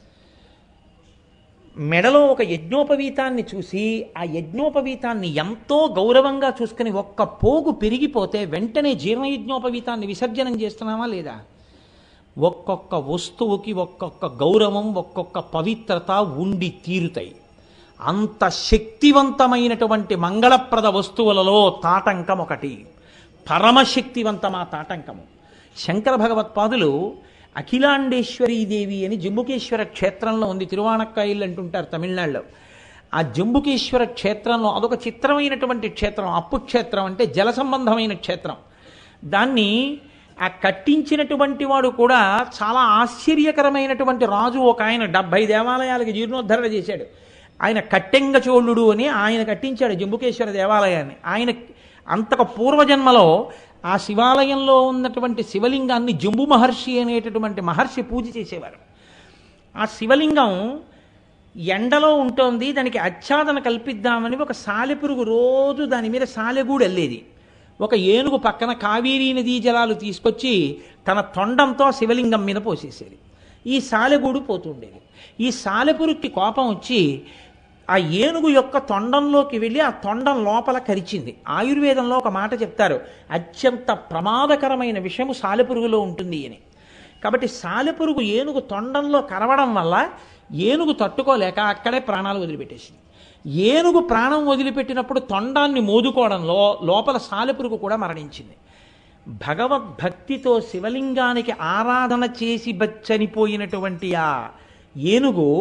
మెడలో ఒక యజ్ఞోపవీతాన్ని చూసి ఆ యజ్ఞోపవీతాన్ని ఎంతో గౌరవంగా చూసుకుని ఒక్క పోగు పెరిగిపోతే వెంటనే జీర్ణయజ్ఞోపవీతాన్ని విసర్జనం చేస్తున్నామా లేదా? ఒక్కొక్క వస్తువుకి ఒక్కొక్క గౌరవం, ఒక్కొక్క పవిత్రత ఉండి తీరుతాయి. అంత శక్తివంతమైనటువంటి మంగళప్రద వస్తువులలో తాటంకం ఒకటి. పరమశక్తివంతమా తాటంకము. శంకర భగవత్పాదులు అఖిలాండేశ్వరీదేవి అని జంబుకేశ్వర క్షేత్రంలో ఉంది. తిరువాణక్కాయిల్ అంటుంటారు తమిళనాడులో. ఆ జంబుకేశ్వర క్షేత్రంలో అదొక చిత్రమైనటువంటి క్షేత్రం. అప్పు క్షేత్రం అంటే జల సంబంధమైన క్షేత్రం. దాన్ని ఆ కట్టించినటువంటి వాడు కూడా చాలా ఆశ్చర్యకరమైనటువంటి రాజు. ఒక ఆయన డెబ్భై దేవాలయాలకి జీర్ణోద్ధరణ చేశాడు. ఆయన కట్టెంగ చోళుడు అని ఆయన కట్టించాడు జంబుకేశ్వర దేవాలయాన్ని. ఆయన అంతకు పూర్వజన్మలో ఆ శివాలయంలో ఉన్నటువంటి శివలింగాన్ని జంబు మహర్షి అనేటటువంటి మహర్షి పూజ చేసేవారు. ఆ శివలింగం ఎండలో ఉంటుంది. దానికి ఆచ్ఛాదన కల్పిద్దామని ఒక సాలెపురుగు రోజు దాని మీద సాలెగూడు వెళ్ళేది. ఒక ఏనుగు పక్కన కావేరీ నదీ జలాలు తీసుకొచ్చి తన తొండంతో శివలింగం మీద పోసేసేది. ఈ సాలెగూడు పోతుండేది. ఈ సాలెపురుగుకి కోపం వచ్చి ఆ ఏనుగు యొక్క తొండంలోకి వెళ్ళి ఆ తొండం లోపల కరిచింది. ఆయుర్వేదంలో ఒక మాట చెప్తారు, అత్యంత ప్రమాదకరమైన విషము సాలెపురుగులో ఉంటుంది అని. కాబట్టి సాలెపురుగు ఏనుగు తొండంలో కరవడం వల్ల ఏనుగు తట్టుకోలేక అక్కడే ప్రాణాలు వదిలిపెట్టేసింది. ఏనుగు ప్రాణం వదిలిపెట్టినప్పుడు తొండాన్ని మోదుకోవడంలో లోపల సాలెపురుగు కూడా మరణించింది. భగవద్భక్తితో శివలింగానికి ఆరాధన చేసి చనిపోయినటువంటి ఆ ఏనుగు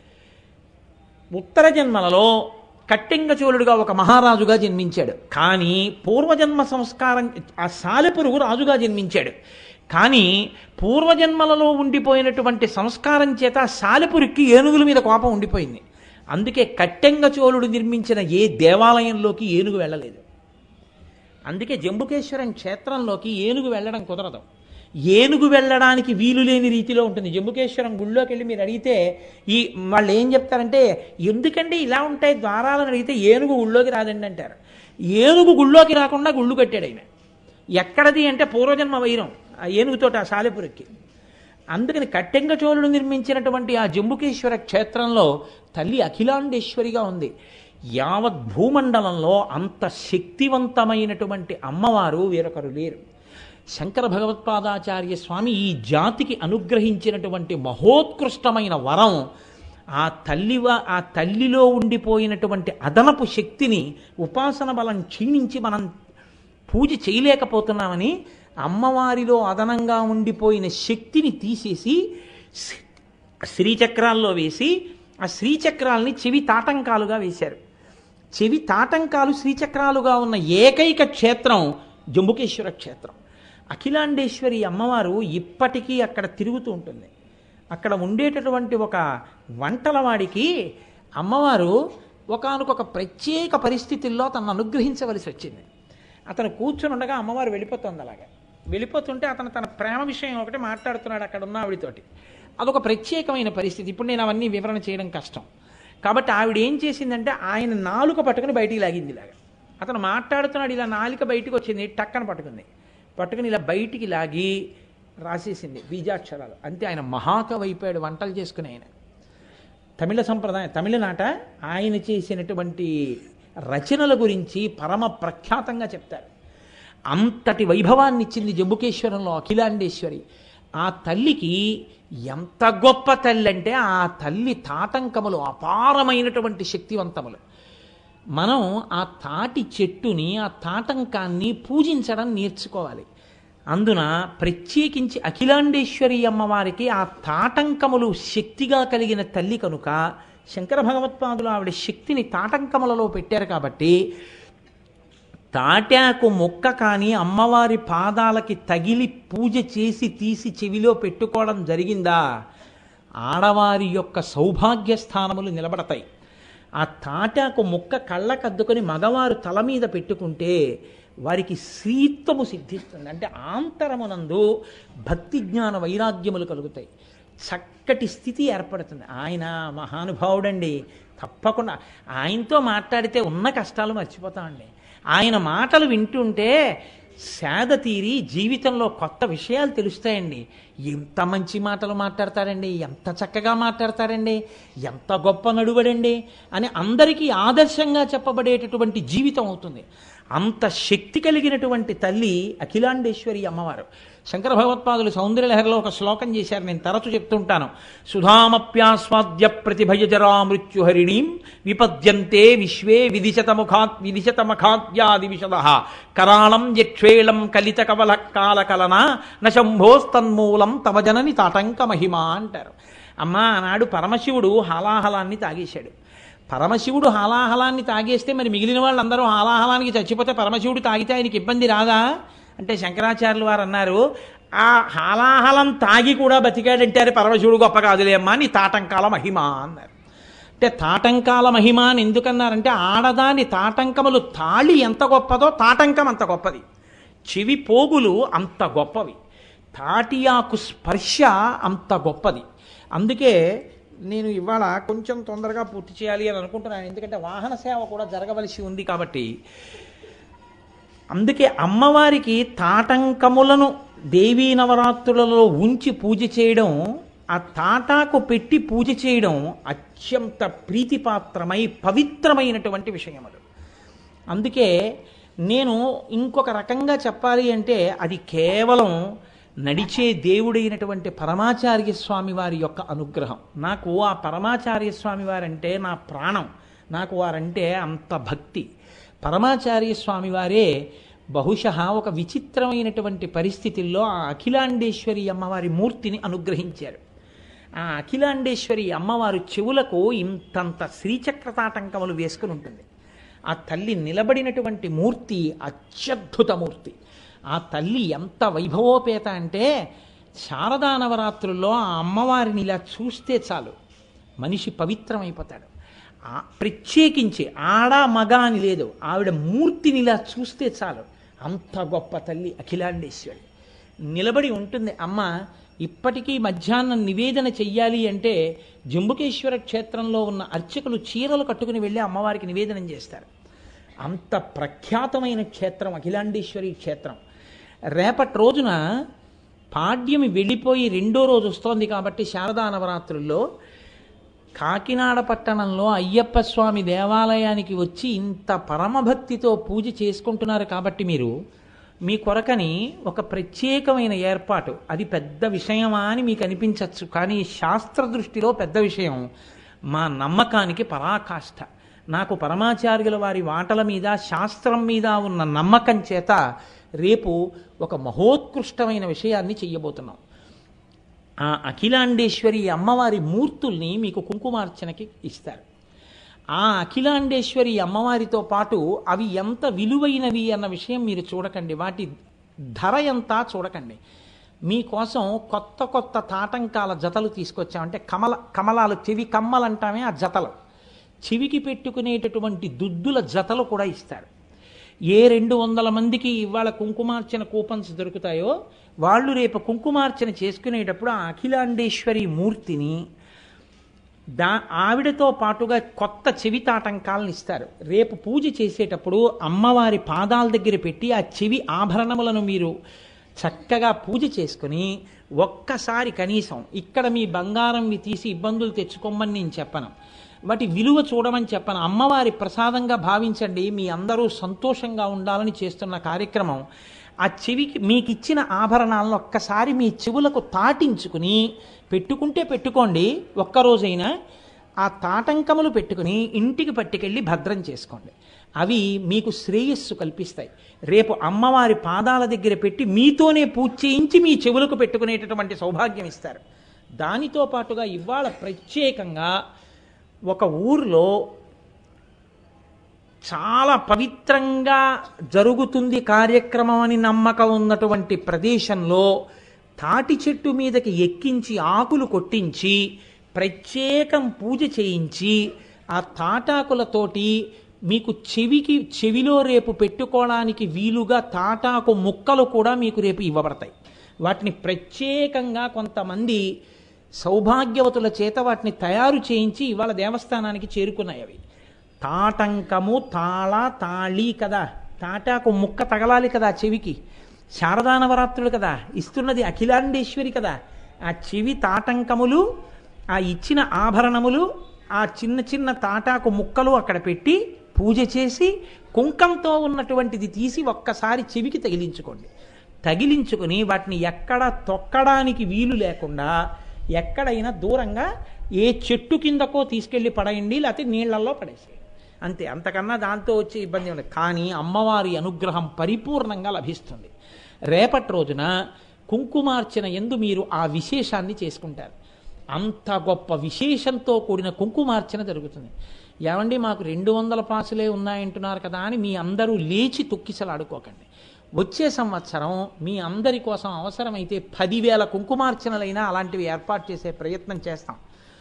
ఉత్తర జన్మలలో కట్టెంగచోళుడుగా ఒక మహారాజుగా జన్మించాడు. కానీ పూర్వజన్మ సంస్కారం ఆ సాలెపురుగు రాజుగా జన్మించాడు. కానీ పూర్వజన్మలలో ఉండిపోయినటువంటి సంస్కారం చేత సాలెపురికి ఏనుగుల మీద కోపం ఉండిపోయింది. అందుకే కట్టెంగచోళుడు నిర్మించిన ఏ దేవాలయంలోకి ఏనుగు వెళ్ళలేదు. అందుకే జంబుకేశ్వరం క్షేత్రంలోకి ఏనుగు వెళ్ళడం కుదరదు. ఏనుగు వెళ్ళడానికి వీలు లేని రీతిలో ఉంటుంది. జంబుకేశ్వరం గుళ్ళోకి వెళ్ళి మీరు అడిగితే ఈ వాళ్ళు ఏం చెప్తారంటే, ఎందుకంటే ఇలా ఉంటాయి ద్వారాలను అడిగితే ఏనుగు గుళ్ళోకి రాదండి అంటారు. ఏనుగు గుళ్ళోకి రాకుండా గుళ్ళు కట్టాడు ఆయన. ఎక్కడది అంటే పూర్వజన్మ వైరం ఆ ఏనుగుతోటి ఆ సాలెపురికి. అందుకని కట్టెంగచోళుడు నిర్మించినటువంటి ఆ జంబుకేశ్వర క్షేత్రంలో తల్లి అఖిలాండేశ్వరిగా ఉంది. యావత్ భూమండలంలో అంత శక్తివంతమైనటువంటి అమ్మవారు వేరొకరు లేరు. శంకర భగవత్పాదాచార్య స్వామి ఈ జాతికి అనుగ్రహించినటువంటి మహోత్కృష్టమైన వరం ఆ తల్లివ ఆ తల్లిలో ఉండిపోయినటువంటి అదనపు శక్తిని ఉపాసన బలం క్షీణించి మనం పూజ చేయలేకపోతున్నామని అమ్మవారిలో అదనంగా ఉండిపోయిన శక్తిని తీసేసి శ్రీచక్రాల్లో వేసి ఆ శ్రీచక్రాల్ని చెవి తాటంకాలుగా వేశారు. చెవి తాటంకాలు శ్రీచక్రాలుగా ఉన్న ఏకైక క్షేత్రం జంబుకేశ్వర క్షేత్రం. అఖిలాండేశ్వరి అమ్మవారు ఇప్పటికీ అక్కడ తిరుగుతూ ఉంటుంది. అక్కడ ఉండేటటువంటి ఒక వంటలవాడికి అమ్మవారు ఒకానొక ప్రత్యేక పరిస్థితుల్లో తనను అనుగ్రహించవలసి వచ్చింది. అతను కూర్చొని ఉండగా అమ్మవారు వెళ్ళిపోతుంది. అలాగా వెళ్ళిపోతుంటే అతను తన ప్రేమ విషయం ఒకటి మాట్లాడుతున్నాడు అక్కడ ఉన్న ఆవిడతోటి. అదొక ప్రత్యేకమైన పరిస్థితి. ఇప్పుడు నేను అవన్నీ వివరణ చేయడం కష్టం కాబట్టి ఆవిడ ఏం చేసిందంటే ఆయన నాలుక పట్టుకుని బయటికి లాగింది. ఇలాగా అతను మాట్లాడుతున్నాడు, ఇలా నాలుక బయటికి వచ్చింది, టక్కన పట్టుకుంది. పట్టుకుని ఇలా బయటికి లాగి రాసేసింది బీజాక్షరాలు. అంతే. ఆయన మహాకవి అయిపోయాడు వంటలు చేసుకుని. ఆయన తమిళ సంప్రదాయం, తమిళనాట ఆయన చేసినటువంటి రచనల గురించి పరమ ప్రఖ్యాతంగా చెప్తారు. అంతటి వైభవాన్ని ఇచ్చింది జంబుకేశ్వరంలో అఖిలాండేశ్వరి. ఆ తల్లికి ఎంత గొప్ప తల్లి అంటే ఆ తల్లి తాటంకములు అపారమైనటువంటి శక్తివంతములు. మనం ఆ తాటి చెట్టుని, ఆ తాటంకాన్ని పూజించడం నేర్చుకోవాలి. అందున ప్రత్యేకించి అఖిలాండేశ్వరి అమ్మవారికి ఆ తాటంకములు శక్తిగా కలిగిన తల్లి కనుక శంకర భగవత్పాదులు ఆవిడ శక్తిని తాటంకములలో పెట్టారు. కాబట్టి తాటాకు మొక్క కానీ అమ్మవారి పాదాలకి తగిలి పూజ చేసి తీసి చెవిలో పెట్టుకోవడం జరిగిందా, ఆడవారి యొక్క సౌభాగ్య స్థానములు నిలబడతాయి. ఆ తాటాకు మొక్క కళ్ళకద్దుకొని మగవారు తల మీద పెట్టుకుంటే వారికి శ్రీత్వము సిద్ధిస్తుంది. అంటే ఆంతరమునందు భక్తి జ్ఞాన వైరాగ్యములు కలుగుతాయి, చక్కటి స్థితి ఏర్పడుతుంది. ఆయన మహానుభావుడండి. తప్పకుండా ఆయనతో మాట్లాడితే ఉన్న కష్టాలు మర్చిపోతామండి. ఆయన మాటలు వింటుంటే సేద తీరి జీవితంలో కొత్త విషయాలు తెలుస్తాయండి. ఎంత మంచి మాటలు మాట్లాడతారండి, ఎంత చక్కగా మాట్లాడతారండి, ఎంత గొప్ప నడువడండి అని అందరికీ ఆదర్శంగా చెప్పబడేటటువంటి జీవితం అవుతుంది. అంత శక్తి కలిగినటువంటి తల్లి అఖిలాండేశ్వరి అమ్మవారు. శంకర భగవత్పాదులు సౌందర్యలహరిలో ఒక శ్లోకం చేశారు, నేను తరచు చెప్తుంటాను. సుధామప్యాస్వాద్య ప్రతిభయజరా మృత్యుహరిణీం విపద్యంతే విశ్వే విదిశతముఖా విదిశతమఖాద్యాది విశద కరాళం యక్షేళం కలిత కవల కాలకలన నశంభోస్తన్మూలం తవ జనని తాటంక మహిమ అంటారు. అమ్మ, ఆనాడు పరమశివుడు హాలాహలాన్ని తాగేశాడు. పరమశివుడు హాలాహలాన్ని తాగేస్తే మరి మిగిలిన వాళ్ళందరూ హాలాహలానికి చచ్చిపోతే పరమశివుడు తాగితే ఆయనకి ఇబ్బంది రాదా అంటే శంకరాచార్యులు వారు అన్నారు, ఆ హాలాహలం తాగి కూడా బతికాడంటారు పరమశివుడు గొప్ప కాదులే అమ్మా, నీ తాటంకాల మహిమ అన్నారు. అంటే తాటంకాల మహిమ అని ఎందుకన్నారంటే ఆడదాని తాటంకములు తాళి ఎంత గొప్పదో తాటంకం అంత గొప్పది, చెవి పోగులు అంత గొప్పవి, తాటియాకు స్పర్శ అంత గొప్పది. అందుకే నేను ఇవాళ కొంచెం తొందరగా పూర్తి చేయాలి అని అనుకుంటున్నాను, ఎందుకంటే వాహన సేవ కూడా జరగవలసి ఉంది కాబట్టి. అందుకే అమ్మవారికి తాటంకములను దేవీ నవరాత్రులలో ఉంచి పూజ చేయడం, ఆ తాటాకు పెట్టి పూజ చేయడం అత్యంత ప్రీతిపాత్రమై పవిత్రమైనటువంటి విషయములు. అందుకే నేను ఇంకొక రకంగా చెప్పాలి అంటే అది కేవలం నడిచే దేవుడైనటువంటి పరమాచార్య స్వామి వారి యొక్క అనుగ్రహం. నాకు ఆ పరమాచార్య స్వామి వారంటే నా ప్రాణం, నాకు వారంటే అంత భక్తి. పరమాచార్య స్వామి వారే బహుశः ఒక విచిత్రమైనటువంటి పరిస్థితుల్లో ఆ అఖిలాండేశ్వరి అమ్మవారి మూర్తిని అనుగ్రహించారు. ఆ అఖిలాండేశ్వరి అమ్మవారు చెవులకు ఇంతంత శ్రీచక్రతాటంకములు వేసుకుని ఉంటుంది. ఆ తల్లి నిలబడినటువంటి మూర్తి అత్యద్భుత మూర్తి. ఆ తల్లి ఎంత వైభవోపేత అంటే శారదా నవరాత్రుల్లో ఆ అమ్మవారిని ఇలా చూస్తే చాలు మనిషి పవిత్రమైపోతాడు. ప్రత్యేకించి ఆడ మగ అని లేదు, ఆవిడ మూర్తిని ఇలా చూస్తే చాలు అంత గొప్ప తల్లి అఖిలాండేశ్వరి. నిలబడి ఉంటుంది అమ్మ. ఇప్పటికీ మధ్యాహ్నం నివేదన చెయ్యాలి అంటే జంబుకేశ్వర క్షేత్రంలో ఉన్న అర్చకులు చీరలు కట్టుకుని వెళ్ళి అమ్మవారికి నివేదనం చేస్తారు. అంత ప్రఖ్యాతమైన క్షేత్రం అఖిలాండేశ్వరి క్షేత్రం. రేపటి రోజున పాడ్యమి వెళ్ళిపోయి రెండో రోజు వస్తోంది కాబట్టి శారదా నవరాత్రుల్లో కాకినాడ పట్టణంలో అయ్యప్ప స్వామి దేవాలయానికి వచ్చి ఇంత పరమభక్తితో పూజ చేసుకుంటున్నారు కాబట్టి మీరు మీ కొరకని ఒక ప్రత్యేకమైన ఏర్పాటు, అది పెద్ద విషయమా అని మీకు అనిపించవచ్చు, కానీ శాస్త్ర దృష్టిలో పెద్ద విషయం. మా నమ్మకానికి పరాకాష్ఠ. నాకు పరమాచార్యుల వారి వాటల మీద శాస్త్రం మీద ఉన్న నమ్మకం చేత రేపు ఒక మహోత్కృష్టమైన విషయాన్ని చెయ్యబోతున్నాం. ఆ అఖిలాండేశ్వరి అమ్మవారి మూర్తుల్ని మీకు కుంకుమార్చనకి ఇస్తారు. ఆ అఖిలాండేశ్వరి అమ్మవారితో పాటు అవి ఎంత విలువైనవి అన్న విషయం మీరు చూడకండి, వాటి ధర ఎంత చూడకండి. మీకోసం కొత్త కొత్త తాటంకాల జతలు తీసుకొచ్చామంటే కమల కమలాలు చెవి కమ్మలు అంటామే ఆ జతలు, చెవికి పెట్టుకునేటటువంటి దుద్దుల జతలు కూడా ఇస్తారు. ఏ రెండు వందల మందికి ఇవాళ కుంకుమార్చన కూపన్స్ దొరుకుతాయో వాళ్ళు రేపు కుంకుమార్చన చేసుకునేటప్పుడు ఆ అఖిలాండేశ్వరి మూర్తిని దా ఆవిడతో పాటుగా కొత్త చెవి తాటంకాలను ఇస్తారు. రేపు పూజ చేసేటప్పుడు అమ్మవారి పాదాల దగ్గర పెట్టి ఆ చెవి ఆభరణములను మీరు చక్కగా పూజ చేసుకుని ఒక్కసారి కనీసం ఇక్కడ మీ బంగారంవి తీసి ఇబ్బందులు తెచ్చుకోమని నేను చెప్పను, వాటి విలువ చూడమని చెప్పను, అమ్మవారి ప్రసాదంగా భావించండి. మీ అందరూ సంతోషంగా ఉండాలని చేస్తున్న కార్యక్రమం. ఆ చెవికి మీకు ఇచ్చిన ఆభరణాలను ఒక్కసారి మీ చెవులకు తాటించుకుని పెట్టుకుంటే పెట్టుకోండి, ఒక్కరోజైనా ఆ తాటంకములు పెట్టుకుని ఇంటికి పట్టుకెళ్ళి భద్రం చేసుకోండి. అవి మీకు శ్రేయస్సు కల్పిస్తాయి. రేపు అమ్మవారి పాదాల దగ్గర పెట్టి మీతోనే పూజ చేయించి మీ చెవులకు పెట్టుకునేటటువంటి సౌభాగ్యం ఇస్తారు. దానితో పాటుగా ఇవాళ ప్రత్యేకంగా ఒక ఊర్లో చాలా పవిత్రంగా జరుగుతుంది కార్యక్రమం అని నమ్మకం ఉన్నటువంటి ప్రదేశంలో తాటి చెట్టు మీదకి ఎక్కించి ఆకులు కొట్టించి ప్రత్యేకం పూజ చేయించి ఆ తాటాకులతోటి మీకు చెవికి చెవిలో రేపు పెట్టుకోవడానికి వీలుగా తాటాకు ముక్కలు కూడా మీకు రేపు ఇవ్వబడతాయి. వాటిని ప్రత్యేకంగా కొంతమంది సౌభాగ్యవతుల చేత వాటిని తయారు చేయించి ఇవాళ దేవస్థానానికి చేరుకున్నాయి. అవి తాటంకము, తాళ, తాళి కదా, తాటాకు ముక్క తగలాలి కదా చెవికి. శారదా నవరాత్రులు కదా, ఇస్తున్నది అఖిలాండేశ్వరి కదా. ఆ చెవి తాటంకములు, ఆ ఇచ్చిన ఆభరణములు, ఆ చిన్న చిన్న తాటాకు ముక్కలు అక్కడ పెట్టి పూజ చేసి కుంకంతో ఉన్నటువంటిది తీసి ఒక్కసారి చెవికి తగిలించుకోండి. తగిలించుకొని వాటిని ఎక్కడ తొక్కడానికి వీలు లేకుండా ఎక్కడైనా దూరంగా ఏ చెట్టు కిందకో తీసుకెళ్ళి పడేయండి, లేకపోతే నీళ్లలో పడేసేయండి. అంతే, అంతకన్నా దాంతో వచ్చే ఇబ్బంది ఉండదు. కానీ అమ్మవారి అనుగ్రహం పరిపూర్ణంగా లభిస్తుంది. రేపటి రోజున కుంకుమార్చన ఎందు మీరు ఆ విశేషాన్ని చేసుకుంటారు. అంత గొప్ప విశేషంతో కూడిన కుంకుమార్చన జరుగుతుంది. ఏమండి మాకు రెండు వందల పాసులే ఉన్నాయంటున్నారు కదా అని మీ అందరూ లేచి తొక్కిసలాడుకోకండి. వచ్చే సంవత్సరం మీ అందరి కోసం అవసరమైతే పదివేల కుంకుమార్చనలైనా అలాంటివి ఏర్పాటు చేసే ప్రయత్నం చేస్తాం.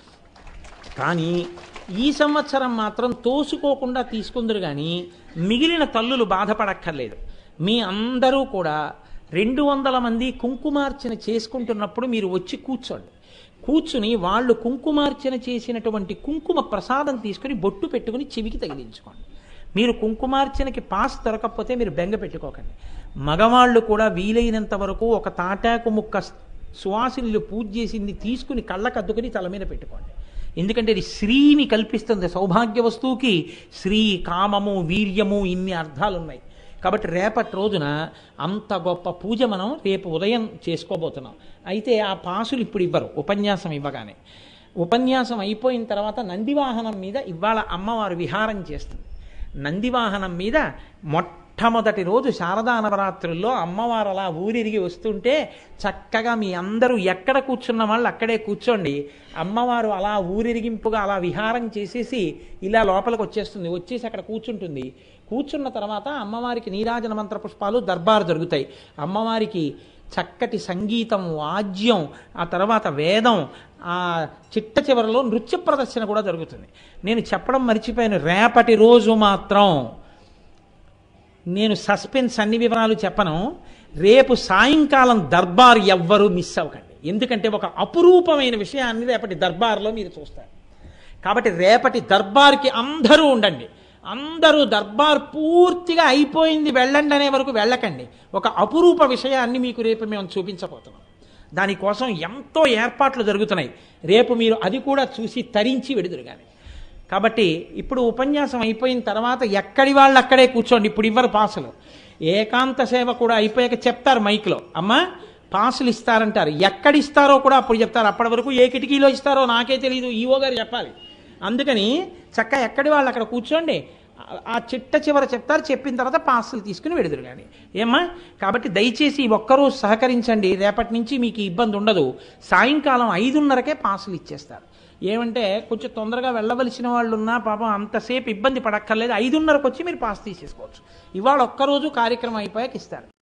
కానీ ఈ సంవత్సరం మాత్రం తోసుకోకుండా తీసుకుందరు. కానీ మిగిలిన తల్లులు బాధపడక్కర్లేదు. మీ అందరూ కూడా రెండు వందల మంది కుంకుమార్చన చేసుకుంటున్నప్పుడు మీరు వచ్చి కూర్చోండి. కూర్చుని వాళ్ళు కుంకుమార్చన చేసినటువంటి కుంకుమ ప్రసాదం తీసుకుని బొట్టు పెట్టుకుని చెవికి తగిలించుకోండి. మీరు కుంకుమార్చనకి పాస్ దొరకకపోతే మీరు బెంగ పెట్టుకోకండి. మగవాళ్ళు కూడా వీలైనంత వరకు ఒక తాటాకు ముక్క సువాసినిలు పూజ చేసింది తీసుకుని కళ్ళకద్దుకుని తల మీద పెట్టుకోండి. ఎందుకంటే ఇది శ్రీని కల్పిస్తుంది. సౌభాగ్య వస్తువుకి శ్రీ, కామము, వీర్యము ఇన్ని అర్థాలు ఉన్నాయి. కాబట్టి రేపటి రోజున అంత గొప్ప పూజ మనం రేపు ఉదయం చేసుకోబోతున్నాం. అయితే ఆ పాసులు ఇప్పుడు ఇవ్వరు, ఉపన్యాసం ఇవ్వగానే. ఉపన్యాసం అయిపోయిన తర్వాత నందివాహనం మీద ఇవాళ అమ్మవారు విహారం చేస్తుంది. నందివాహనం మీద మొట్టమొదటి రోజు శారదా నవరాత్రుల్లో అమ్మవారు అలా ఊరిరిగి వస్తుంటే చక్కగా మీ అందరూ ఎక్కడ కూర్చున్న వాళ్ళు అక్కడే కూర్చోండి. అమ్మవారు అలా ఊరిరిగింపుగా అలా విహారం చేసేసి ఇలా లోపలికి వచ్చేస్తుంది. వచ్చేసి అక్కడ కూర్చుంటుంది. కూర్చున్న తర్వాత అమ్మవారికి నీరాజన మంత్ర పుష్పాలు దర్బారు జరుగుతాయి. అమ్మవారికి చక్కటి సంగీతం, వాద్యం, ఆ తర్వాత వేదం, ఆ చిట్ట చివరిలో నృత్య ప్రదర్శన కూడా జరుగుతుంది. నేను చెప్పడం మర్చిపోయాను, రేపటి రోజు మాత్రం నేను సస్పెన్స్ అన్ని వివరాలు చెప్పను. రేపు సాయంకాలం దర్బార్ ఎవ్వరూ మిస్ అవ్వకండి. ఎందుకంటే ఒక అపురూపమైన విషయాన్ని రేపటి దర్బార్లో మీరు చూస్తారు. కాబట్టి రేపటి దర్బార్కి అందరూ ఉండండి. అందరూ దర్బార్ పూర్తిగా అయిపోయింది వెళ్ళండి అనే వరకు వెళ్ళకండి. ఒక అపురూప విషయాన్ని మీకు రేపు మేము చూపించబోతున్నాం. దానికోసం ఎంతో ఏర్పాట్లు జరుగుతున్నాయి. రేపు మీరు అది కూడా చూసి తరించి వెడుదురు కానీ. కాబట్టి ఇప్పుడు ఉపన్యాసం అయిపోయిన తర్వాత ఎక్కడి వాళ్ళు అక్కడే కూర్చోండి. ఇప్పుడు ఇవ్వరు పాసులు. ఏకాంత సేవ కూడా అయిపోయాక చెప్తారు మైక్లో, అమ్మ పాసులు ఇస్తారంటారు. ఎక్కడిస్తారో కూడా అప్పుడు చెప్తారు. అప్పటి వరకు ఏ కిటికీలో ఇస్తారో నాకే తెలియదు, ఈవో గారు చెప్పాలి. అందుకని చక్క ఎక్కడి వాళ్ళు అక్కడ కూర్చోండి. ఆ చిట్ట చివర చెప్తారు. చెప్పిన తర్వాత పాసులు తీసుకుని వెడుదురు కానీ ఏమ్మా. కాబట్టి దయచేసి ఒక్కరోజు సహకరించండి. రేపటి నుంచి మీకు ఇబ్బంది ఉండదు. సాయంకాలం ఐదున్నరకే పాసులు ఇచ్చేస్తారు. ఏమంటే కొంచెం తొందరగా వెళ్ళవలసిన వాళ్ళు ఉన్నా పాపం అంతసేపు ఇబ్బంది పడక్కర్లేదు, ఐదున్నరకు వచ్చి మీరు పాస్ తీసేసుకోవచ్చు. ఇవాళ ఒక్కరోజు కార్యక్రమం అయిపోయాక ఇస్తారు.